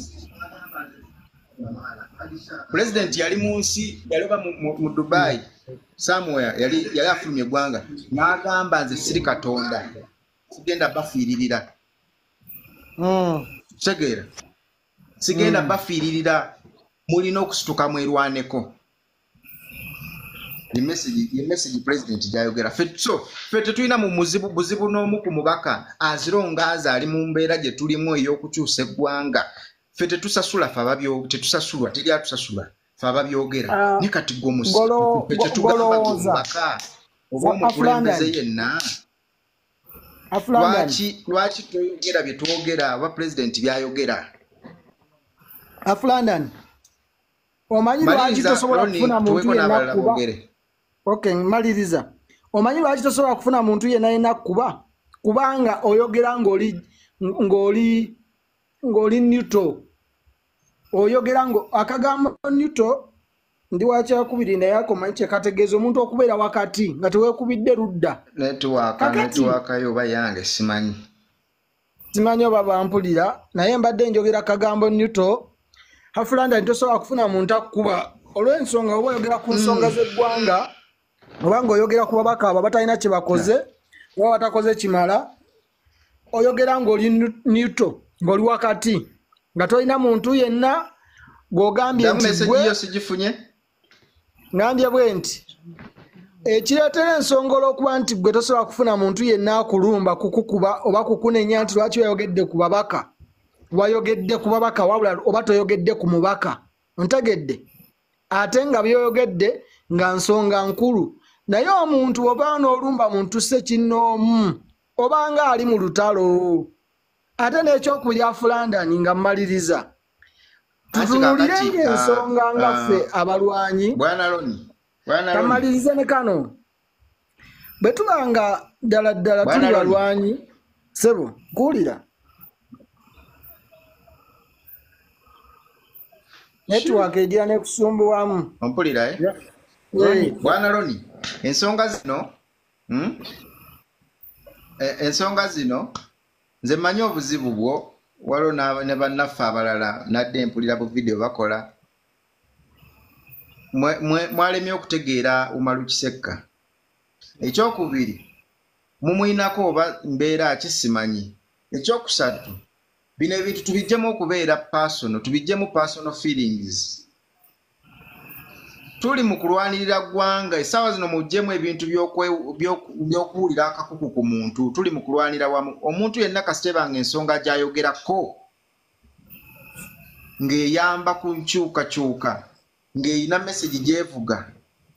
president yali mu nsi yaloba mu Dubai somewhere yali afulumye eggwanga n'agamba nze siri katonda sigenda bafiiririra tegeera sigenda bafiiririra mulina okusituka mwerwaneko the message president gyayogera ffe tetulina mu buzibu n'omu ku mubaka azironga aza ali mu mbeera gye tulimu ey'okukyusa eggwanga ffe tetusasula ffe tetusasulwa teri atusasula ffe ababyogera ne kati gwe tetugamba mubaka oba omukulembeze yenna lwaki toyogera bye twogera oba president byayogera Aflandan omanyi lwaki tosobola kufuna muntu yenna kuba okay maliriza omanyi lwaki tosobola kufuna muntu yenna kuba kubanga oyogera ng'oli neutral oyogera ngo akagamba neutral ndi wakyakubiri naye akomanyi kyekategeeza omuntu okubeera wakati nga teweekubidde ludda netiwaaka yo oba yange simanyi oba bampulira naye mbadde njogera kagambo neutral Aflandan tosobola kufuna muntu akuba olw'ensonga oba oyogera ku nsonga z'eggwanga oba ng'oyogera ku babaka abo batalina kye bakoze oba batakoze kimala oyogera ng'oli neutral ng'oli wakati nga tolina muntu yenna gw'ogambye nti sigifunye ngambye bwe nti ekireetera ensonga olw'okuba nti gwe tosobola kufuna muntu yenna akulumba kukukuba oba kukunenya nti lwaki wayogedde ku babaka wayogedde ku babaka wabula oba toyogedde ku mubaka ontegedde ate nga byoyogedde nga nsonga nkulu naye omuntu oba n'olumba muntu ssekinnoomu oba nga ali mu lutalo ate n'ekyokubiri Aflandan nga mmaliriza tutunuulirenga ensonga nga ffe abalwanyi kamalirize ne kano bwe tubanga ddala tuli balwanyi sebo kuwulira network egira nekusumbuwamu ompulira bwana Loni ensonga zino nze mmanyi obuzibu bwo waliwo ne bannaffe abalala nadde mpulira bu video bakola mwalemye okutegeera Umaru Kisekka ekyokubiri mumuyinako oba mbeera kisimanyi ekyokusatu bino ebintu tubijjemu okubeera personal tubijjemu personal feelings tuli mu kulwanirira ggwanga essaawa zino muggyemu ebintu by'okuwulira akakuku ku muntu tuli mu kulwanira wamu omuntu yenna kasitebanga ensonga gy'ayogerako ng'eyamba ku nkyukakyuka ng'eyina mesegi gyevuga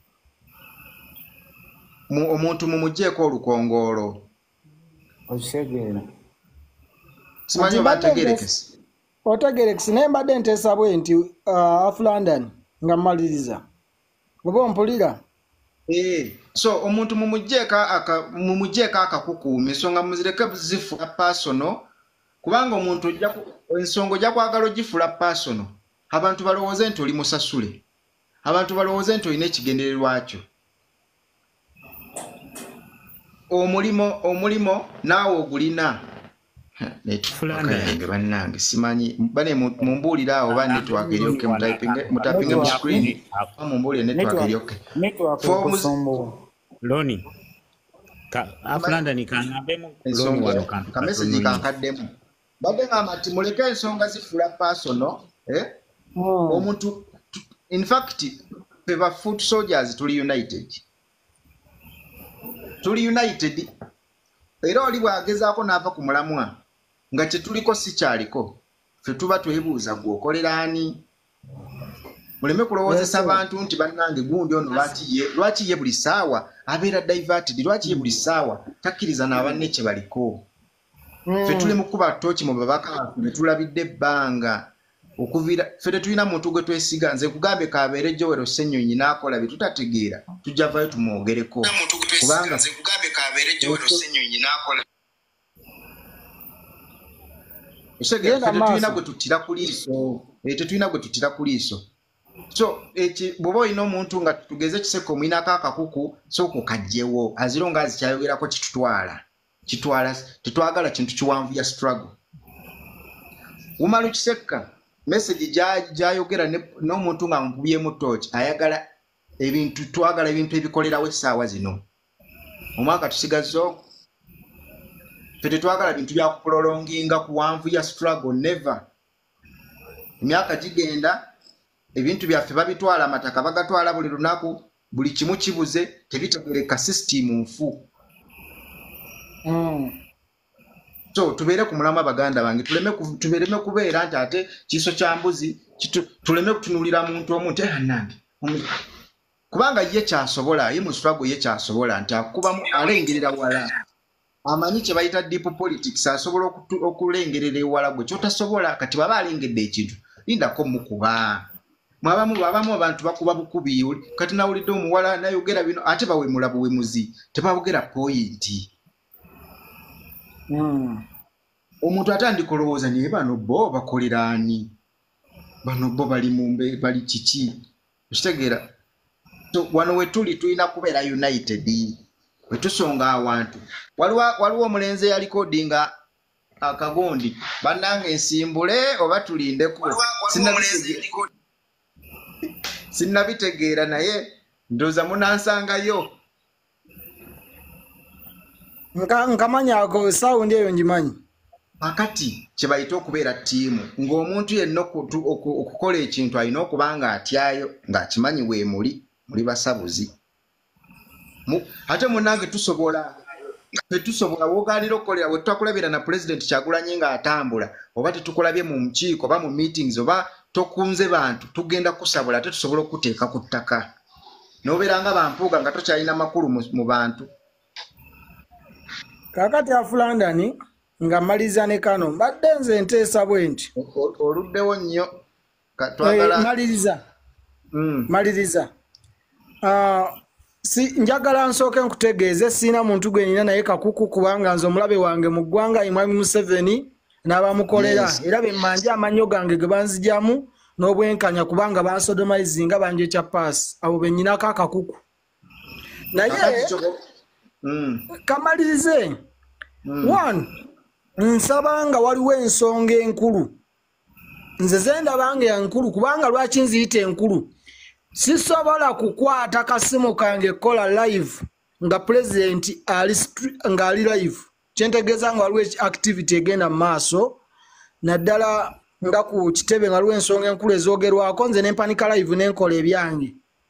omuntu mumuggyeko olukongoolo okisegeera simanyi oba ntegerekese otegerekese naye mbadde nteesa bwe nti London nga mmaliriza oba ompulira so omuntu mumuggyeko akakukuuma ensonga muzireke zifula personal kubanga omuntu ensonga ojja kwagala ogifula personal abantu balowooze nti oli musasule abantu balowooze nti olina ekigendererwa kyo omulimo naawe ogulina yange bannange simanyi bane mumbuulira awo ba network eryoke mutapinge mu screen mumbuulire network eryoke Loni London kanabemu Loni wano kamesegi kankaddemu badde ngamba nti muleke ensonga zifula personal omuntu in fact feva foot soldiers tuli united era oli bwagezaako n'ava ku mulamwa nga kyetuliko si kyaliko ffe tuba twebuuza gwe okolera ani muleme kulowoozesa abantu nti bannange gundi ono lwaki ye buli ssaawa abeera diverted lwaki ye buli ssaawa takkiriza n'abanne kye baliko ffe tuli mu kuba tooki mu babaka ne tulabidde ebbanga okuviira ffe tetulina muntu gwe twesiga nze kugambe kabeere Joel Ssenyonyi n'akola bye tutategeera tujja vayo tumwogereko kubanga tetulina gwe tutira ku liiso so bw'oba olina omuntu nga tugeze kiseko omwinako akakuku sooka okagyewo aziro nga azikyayogerako kitwala tetwagala kintu kiwanvu ya struggle Umaru Kiseka message gyayogera n'omuntu nga nkubyemu torch ayagala ebintu twagala ebintu ebikolerawo essaawa zino omwaka tusigazo fete twagala bintu bya kuprolonginga kuwanvu ya struggle never emyaka gigenda ebintu byaffe babitwala amataka bagatwala buli lunaku buli kimu kibuze tebitegereka system nfu so tubeere ku mulamu abaganda bange tubeereme kubeera nti ate kiso kya mbuzi tuleme kutunulira muntu omuntu nange kubanga ye kyasobola ye mu struggle ye kyasobola nti akubamu alengerera wala amanyi kye bayita deep politics asobola okulengerera ewala gwe kyotasobola kati baba alengedde ekintu lindako mukuba abamu abantu bakuba bukubi kati nawulidde omuwala nayogera bino ate bawemula buwemuzi tebabogera pointi omuntu atandika olowooza naye bano bo bakolera ani bano bo bali kiki okitegeera so wano wetuli tulina kubeera united wetusonga awantu waliwo omulenzi yalikodinga akagondi bannange ensimbule oba tulindeko sinnabitegeera naye ndooza munansangayo nkamanyako sawundi eyo ngimanyi akati kyebayita okubeera ttiimu ng'omuntu yenna okukola ekintu alina okuba nga atyayo ng'akimanyi weemuli muli basabuzi ate munnange tusobola woganira okukolera bwe tutakulabira na pulezidenti Kyagulanyi ng'atambula oba tetukulabye mu nkiiko oba mu meetings oba tokunze bantu tugenda kusabula ate tusobola okuteeka ku ttaka n'obeera nga bampuuga nga tokyalina makulu mu bantu kakati London nga maliza ne kano mbadde nze nteesa bwe nti oluddewo nnyo maliriza njagala nsooke nkutegeeze sina muntu gwe nina naye kakuku kubanga nze omulabe wange mu ggwanga Mwami Museveni n'abamukolera era bemmanje amannyo gange ge banzijamu n'obwenkanya kubanga bansodomizinga banje kya paasi abo bennyinako akakuku naye kamalirize one nsaba nga waliwo ensonga enkulu nze zendabanga enkulu kubanga lwaki nziyita enkulu sisobola kukwata kasimu kange kola live nga president nga ali live kyentegeeza nga waliwo activity egenda mu maaso naddala nga ku kitebe nga waliwo ensonga enkulu ezoogerwako nze nempanika live nenkola ebyange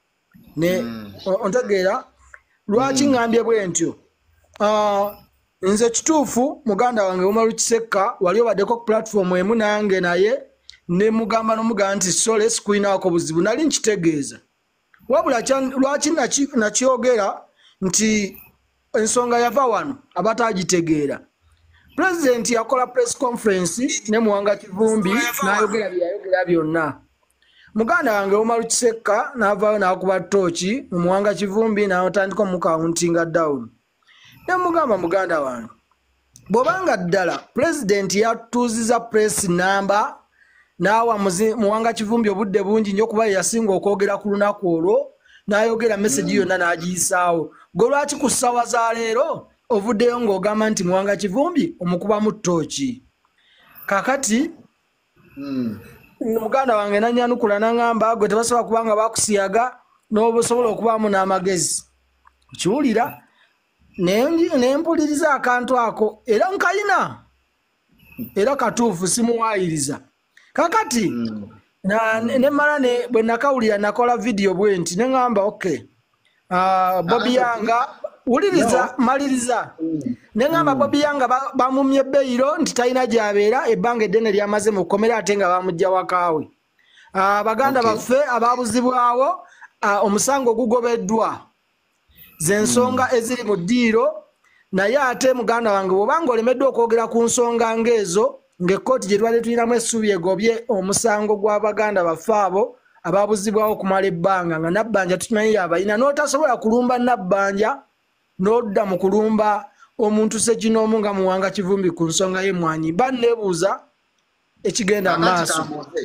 ne ontegeera lwaki ngambye bwe ntyo nze kituufu muganda wange Umaru Kisekka wali obaddeko ku platform emu nange naye ne mugamba n'omugamba nti sole sikuinaako buzibu nali nkitegeeza wabula lwaki nakyogera nti ensonga yava wano abatagitegeera President yakola press conference ne Muwanga Kivumbi n'ayogera byayogera byonna muganda wange Umaru Kisekka n'avaayo n'akuba ttooki mu Muwanga Kivumbi n'atandika omukauntinga down ne mugamba muganda wange bw'obanga ddala President yatuuziza press number n'awa Muwanga Kivumbi obudde bungi nnyo kuba yasinga okwogera ku lunaku olwo n'ayogera message yonna n'agiyisaawo gwe lwaki ku ssaawa za leero ovuddeyo ng'ogamba nti Muwanga Kivumbi omukubamu ttooki kakati muganda wange nanyanukula n'angamba gwe tebasobola kubanga bakusiyaga n'obusobola okubaamu n'amagezi okiwulira nempuliriza akantu ako era nkayina era katuufu simuwaayiriza kakati nemala bwe nakawulira nakola vidiyo bwe nti neŋŋamba okay Bobby Yanga wuliriza maliriza neŋŋamba Bobby Yanga bamumye beyiro nti talina gy'abeera ebbanga eddene lyamaze mu kkomera ate nga bamujja wakaawe baganda baffe ababuzibwawo omusango gugobeddwa zensonga eziri mu ddiiro naye ate muganda wange bw'obanga olemeddwa okwogera ku nsonga ng'ezo ng'ekkooti gye twali tulinamu essuubi egobye omusango gw'abaganda baffe abo ababuzibwawo okumala ebbanga nga Nabbanja tukimanyi yabayina n'otasobola kulumba Nabbanja n'odda mu kulumba omuntu Ssekinoomu nga Muwanga Kivumbi ku nsonga y'emmwanyi banneebuuza ekigenda mu maaso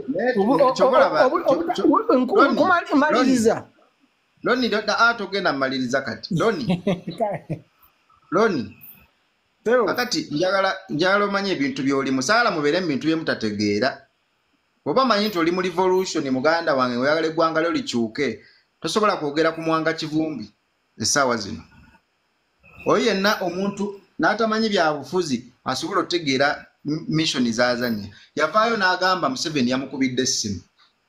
maliriza Loni togenda maliriza kati Loni akati njagala omanye ebintu by'oli musaala mubeere mu bintu bye mutategeera oba manyi nti oli mu revolution muganda wange oyagala eggwanga lyo likyuke tosobola kwogera ku Muwanga Kivumbi essaawa zino oyo yenna omuntu n'atamanyi bya bufuzi asobola otegeera mission zazanya yavaayo n'agamba Museveni yamukubidde essimu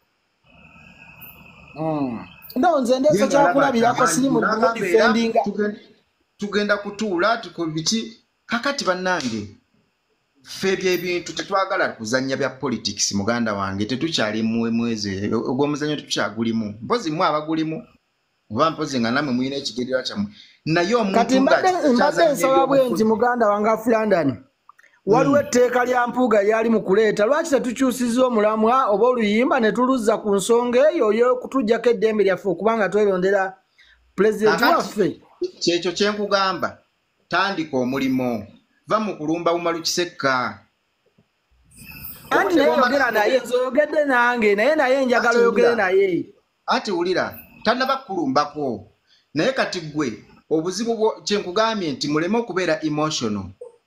nze ndeesa kyakulabirako siri mu defendinga tugenda kutuula tukobiki kakati bannange ffe byebintu tetwagala kuzanya bya politics muganda wange tetukyali mweze ogw'omuzanyo tetukyagulimu mpozi mwe abagulimu oba mpozi nga namwe muyina ekigerera kyammwe naye omuntu kati mbadde nsaba bwe nti muganda wange Aflandani waliwo etteeka lya Mpuuga lyali mu kuleeta lwaki tetukyusiza omulamwa oba oluyimba ne tuluzza ku nsonga eyo y'okutuggyako eddembe lyaffe okubanga twerondera pulezidenti waffe kyekyo kyenkugamba tandika omulimo va mu kulumba Umaru Kisekka anti naye oyogera naye nzoyogedde nange naye njagala oyogere naye ati wulira tannaba kulumbako naye kati gwe obuzibu kyenkugambye nti muleme okubeera emotional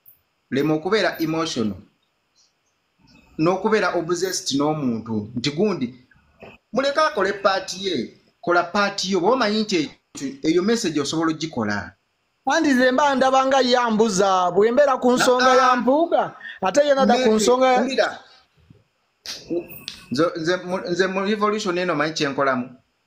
n'okubeera obsessed n'omuntu nti gundi muleka akole paati ye kola paati yo bw'omanyi nti eyo message osobola ogikola anti nze mba ndaba nga yambuza bwe mbeera ku nsonga ya Mpuuga ate ye nadda ku nsonga nze mu revolution eno manyi kyenkolamu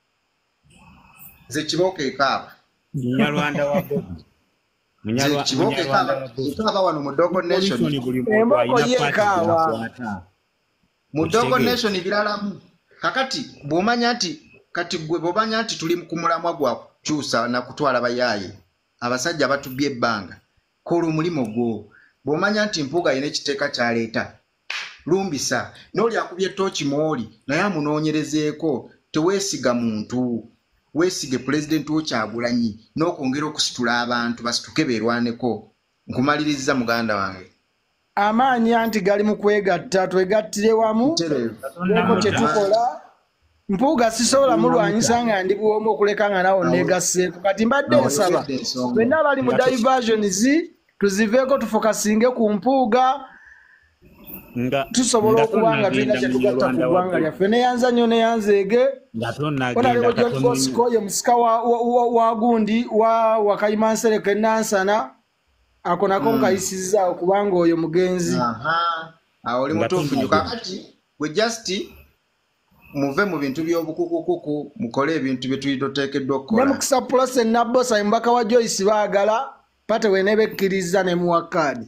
nze Kibooka ekaaba Munyarwanda wa Bobby Kibooka ekaaba wano mu Dogo Nation emboko yeekaawa mu Dogo Nation biralamu kakati bw'omanya nti kati gwe bw'omanya nti tuli ku mulamwa gwa kukyusa na kutwala bayaaye abasajja batubye ebbanga kola omulimu gwo bw'omanya nti Mpuuga yina ekiteeka kyaleeta lumbisa n'oli akubye ttooki mwoli naye amunoonyerezeeko teweesiga muntu weesige pulezidenti wo Kyagulanyi n'okwongera okusitula abantu basituke beerwaneko nkumaliriza muganda wange amaanyi anti gali mu kwegatta twegattire wamu eko kyetukola Mpuuga sisobola mulwanyisa nga ndi bwomu okuleka nga nawo neegasseeko kati mbadde nsaba benna abali mu diversions tuziveeko tufokasinge ku Mpuuga tusobola okuba nga tulina kyetugatta ku ggwanga lyaffe neyanza nnyo neyanzeege onalebo John Bosco ye musika wa gundi wa Kayimansereka enansana ako nako nkayisizaawo kubanga oyo mugenzi awo oli mutuufu nyo kakati gwe just muve mu bintu by'obukukukuku mukole ebintu bye tulitoteekeddwa okukola. Ne mukisa plus Nabbosa mbaka wa Joyce baagala pate we ne bekkiriza ne muwa kaadi.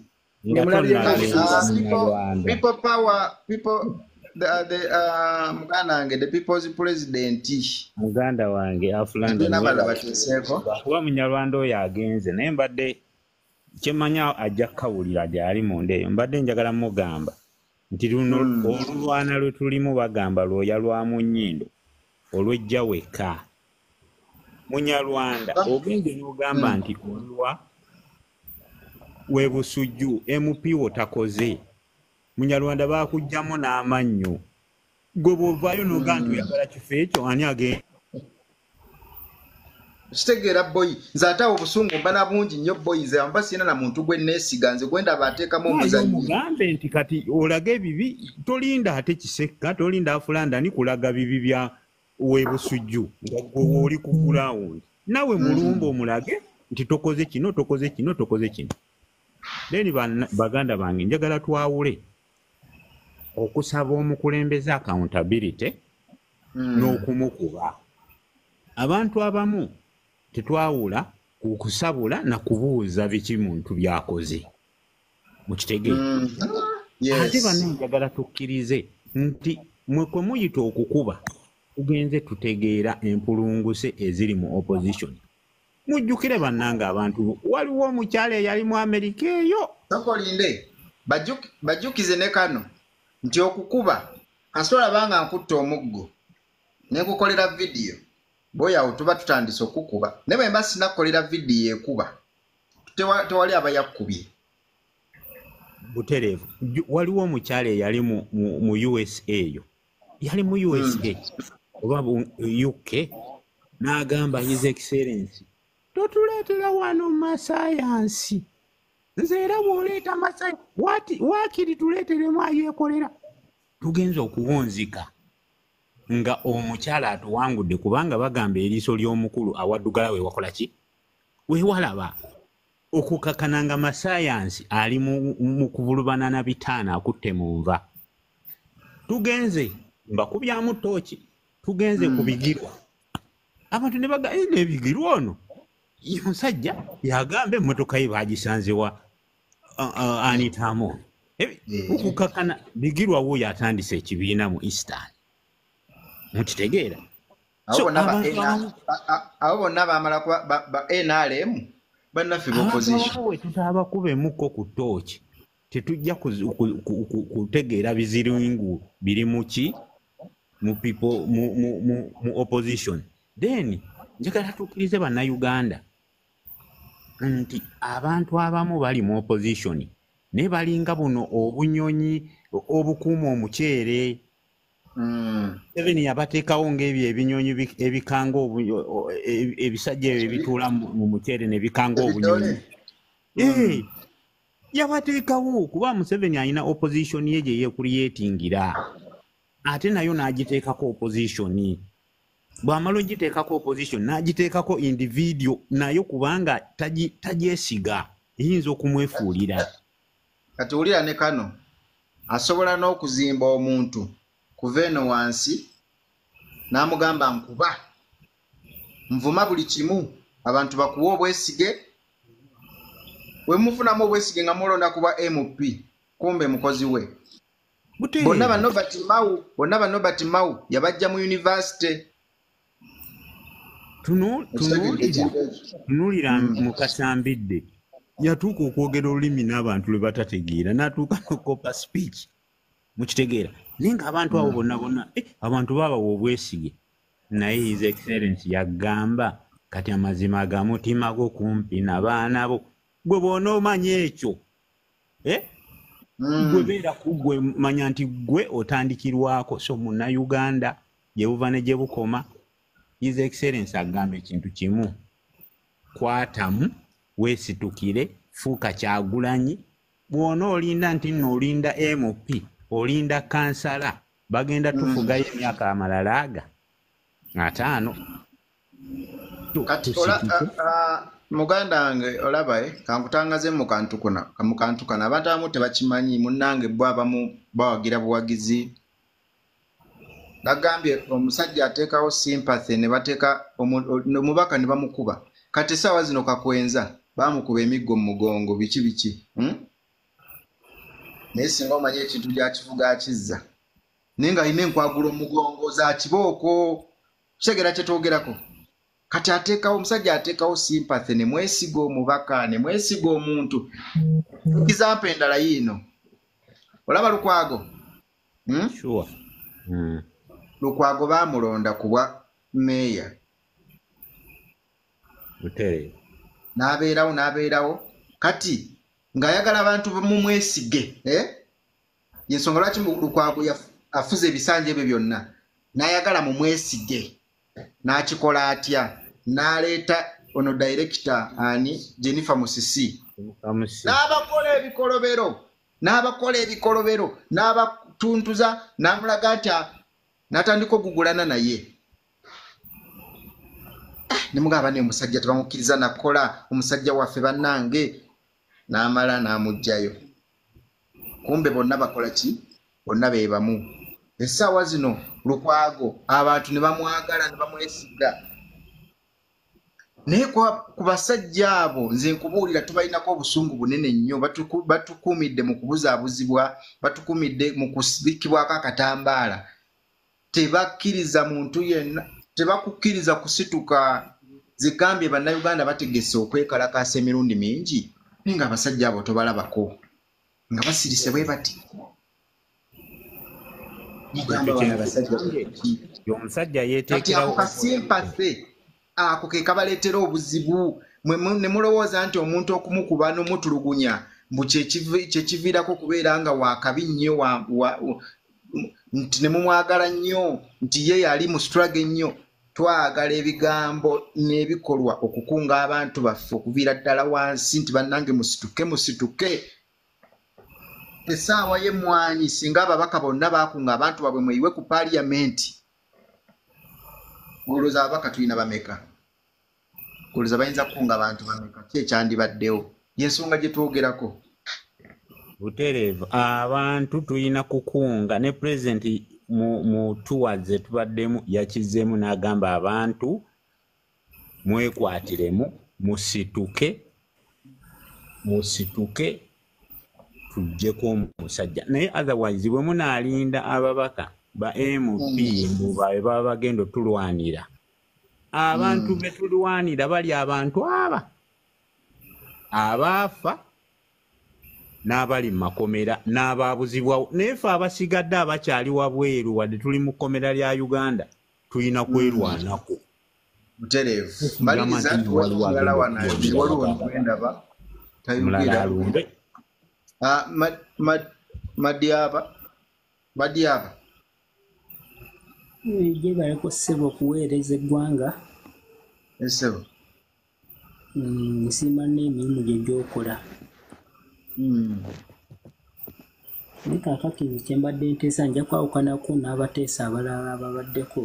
People power, people muganda wange the people's president. Muganda wange Afulanda kuba munyarwanda oyo agenze naye mbadde kyemanya ajja kawulira gyali munda eyo mbadde njagala mugamba nti luno olulwana lwe tulimu bagamba lwoya lwa mu nnyindo olwejja weka munyarwanda ogenze n'ogamba nti olwa webusujju MP wotakoze munyarwanda bakujjamu n'amannyo gwe bwovaayo n'ogamba nti oyagala kifo ekyo ani agenda kitegeera boy nze ate obusungu mbana bungi nnyo boy nze amba sina na muntu gwe neesiga nze gwenda abateekamu omuzannyo mugambe nti kati olaga ebibi tolinda ate kisekka tolinda Afulanda ni kulaga bibi bya webusujju nga gwe oli ku ground nawe mulumba omulage nti tokoze kino tokoze kino tokoze kino deni baganda bange njagala twawule okusaba omukulembeze accountability n'okumukuba abantu abamu tetwawula kusabula na kubuuza biki muntu byakoze mukitegeera ate bano njagala tukkirize nti mwe kwe muyita okukuba tugenze tutegeera empulunguse eziri mu opposition mujjukire bannanga abantu waliwo omukyala eyali mu Amerika eyo takolinde bajjukize ne kano nti okukuba kasobola banga nkutta omuggo nekukolera vidiyo boya otuba tutandise okukuba ne bwe mba sinakolera vidiyo ekuba tewali abayakubye buterevu waliwo omukyala eyali mu USA eyo yali mu USA oba UK n'agamba His Excellency totuleetera wano masayansi nze era bw'oleeta masayansi waakiri tuleeteremu ayeekolera tugenza okuwunzika nga omukyala atuwangudde kubanga bagamba eriiso ly'omukulu awaddugala we wakola ki weewalaba okukakana nga masayansi ali mu kuvulubana na bitaana akutte mu nva tugenze mbakubyamu tooki tugenze ku bigirwa abantu ne baga n'ebigirwa ono omusajja yagamba emmotoka ye bagisanzewa anitamu okukakana bigirwa wuuyo atandise ekibiina mu Eastern mukitegeera abo bonna bamala ba NRM bannaffe b'opposition tutaabakubemukko ku tooki tetujja kutegeera biziringu biri muki mu people mu opposition then njagala tukkirize bannayuganda nti abantu abamu bali mu opposition ne balinga buno obunyonyi obukuuma omuceere Even yabateekawo ng'ebyo ebinyonyi ebikanga ebisajja ebituula mu muceere ne bikanga obunyonyi yabateekawo kuba Museveni alina opposition ye gye yeecreatingira ate nayo n'agiteekako opposition bw'amala ogiteekako opposition n'agiteekako individual nayo kubanga tagyesiga eyinza okumwefuulira kati wulira ne kano asobola n'okuzimba omuntu kuva eno wansi n'amugamba nkuba nvuma buli kimu abantu bakuwa obwesige we mufunamu obwesige nga mulonda kuba MP kumbe mukozi we bonna ba Nobert Mau yabajja mu university tunulira mu Kasambidde yatuuka okwogera olulimi n'abantu lwe batategeera n'atuuka n'okopa speech mukitegeera ninga abantu abo bonna abantu babawa obwesige naye His Excellency yagamba kati amazima agamutima go kumpi n'abaana bo gwe bw'onoomanya ekyo gwe beera kugwe manya nti gwe otandikirwako so munnayuganda gye buva ne gye bukoma His Excellency agamba ekintu kimu kwatamu weesitukire fuuka Kyagulanyi bw'ona olinda nti nno olinda MP olinda kansala bagenda tufugayo emyaka amalala aga 5 kati muganda wange olaba kankutangaze mu kantu kana abantu abamu tebakimanyi munnange bo abamu bawagira buwagizi nagambye omusajja ateekawo sympathy ne bateeka omubaka ne bamukuba kati essaawa zino kakwenza bamukuba emiggo mu mugongo biki naye singa omanye ekintu gyakivuga akizza naye nga alina enkwagula omugongo za kibooko kitegera kye twogerako kati omusajja ateekawo sympathy ne mwesiga omubaka ne mwesiga omuntu example endala yiino olaba Lukwago sure. Lukwago baamulonda ku bwa meeya n'abeerawo kati ng'ayagala abantu mumwesige yensonga lwaki Lukwago afuze ebisanja ebyo byonna n'ayagala mumwesige n'akikola atya n'aleeta ono director Jennifer Musisi n'abakola ebikolobero n'abatuntuza n'amulaga nti n'atandika okugulana naye nemugamba ne omusajja tebamukkiriza nakola omusajja waffe bannange n'amala n'amugjayo kumbe bonna bakola ki bonna be bamu essaawa zino Lukwago abantu ne bamwagala ne bamwesiga naye ku basajja abo nze nkubuulira tubalinako obusungu bunene nnyo batukuumidde mu kubuzaabuzibwa batukuumidde mu kusibikibwako akatambaala tebakkiriza muntu yenna tebakukkiriza kusituka zigambye bannayuganda bategese okwekalakaasa emirundi mingi naye nga abasajja abo tobalabako nga basirise bwe bati omusajja yeteekerawo kasimpathe ako ke kabaleetera obuzibu ne mulowooza nti omuntu okumukuba n'omutulugunya mbu kyekiviirako kubeera nga wakabi nnyo nti ne mumwagala nnyo nti ye yali mu struggle nnyo twagala ebigambo n'ebikolwa okukunga abantu baffe okuviira ddala wansi nti bannange musituke essaawa y'emmwanyi singa ababaka bonna baakunga abantu babwe mweyiwe ku paaliyamenti olowooza ababaka tulina bameka olowooza bayinza kukunga abantu bameka ki ekyandibaddewo y'ensonga gye twogerako butereevu abantu tulina kukunga ne pulezidenti mu tours ze tubaddemu yakizeemu n'agamba abantu mwekwatiremu musituke tujjeko omusajja naye otherwise bwe munaalinda ababaka ba MP mbu babe baba bagenda otulwanira abantu be tulwanira bali abantu abaafa n'abali mu makomera n'abaabuzibwawo naye ffe abasigadde abakyali wabweru wadde tuli mu kkomera lya Uganda tulina kwerwanako butereevu maliriza tuwala waliwo ndaba tayogera alumbe Madiaba gye baliko ssebo okuweereza eggwanga essebo nsiima n'emirimu gye gyokola naye kaakakino kye mbadde nteesa nja kwawukanako n'abateesa abalala ababaddeko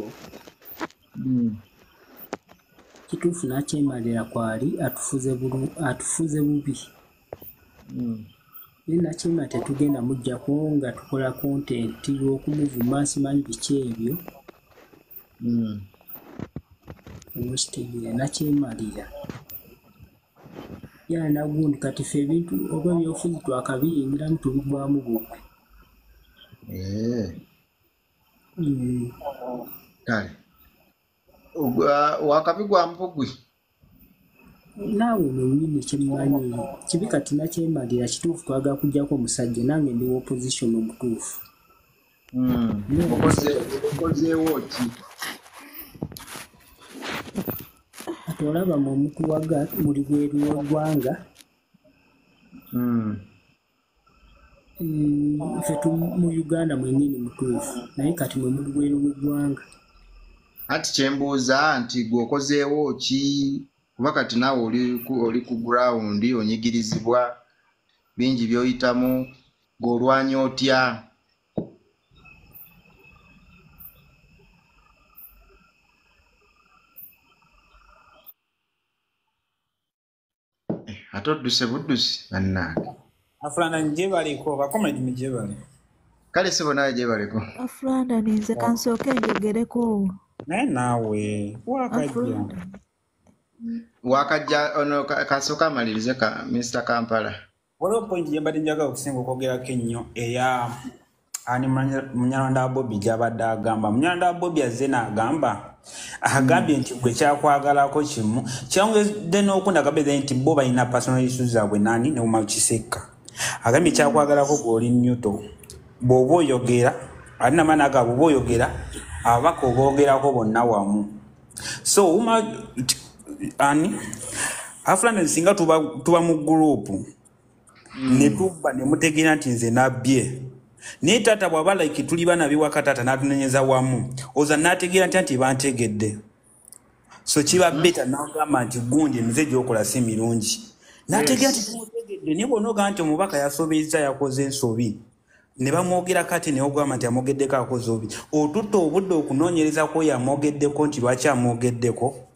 kituufu nakyemalira kwali atufuze bubi naye nakyema tetugenda mujjako nga tukola kontenti lw'okumuvuma simanyi biki ebyo omukitegera nakyemalira yana gundi kati ffe ebintu oba ebyobufuzi twakabiyingiramu tubigwamu bukwe kale wakabigwamu bugwi naawe mwenyini kyemmanyi kibi kati nakyemalira kituufu twagala kujjako omusajja nange ndi opposition omutuufu okozeewo ki ate olaba mu mukuwaga muli bweru w'eggwanga ffe mu Uganda mwenyini mutuufu naye kati mwe muli bweru w'eggwanga anti kyembuuza nti gwe okozeewo ki kuba kati naawe oli ku ground onyigirizibwa bingi by'oyitamu ng'olwanya otya ate odduse buddusi bannange afulana nje baliko bakomedi muje bali kale sebo naye gye baleko Afulanda ninze kansooke njogereko. Naye naawe wakajja. Wakajja ono kasooka amalirize ka Mr. Kampala. Waliwo point gye mbadde njagala okusinga okwogerako ennyo eya ani Munyalwanda Bobby gy'abadde agamba. Munyalwanda Bobby azze n'agamba agambye nti gwe kyakwagalako kimu kyongedde n'okundagambye nti bo balina personal issues zaabwe nani ne Mukisekka. Agambye kyakwagalako gw'oli Newton bw'oba oyogera alina maana aga bw'oba oyogera ababaka oboogerako bonna wamu. So ani Afulanda singa tuba mu gurupu ne tuba ne mutegeera nti nze nabbye naye taata bw'aba like tuli bana biwaka taata n'atunenyeza wamu oza n'ategeera nti bantegedde. So kiba beta n'agamba nti gundi nze gy'okola si mirungi n'ategeera nti tumutegedde naye bw'onooga nti omubaka yasobezza yakoze ensobi ne bamwogera kati ne ogamba nti amwogeddeko akoze obi otutta obudde okunoonyereza ko yamwogeddeko nti lwaki amwogeddeko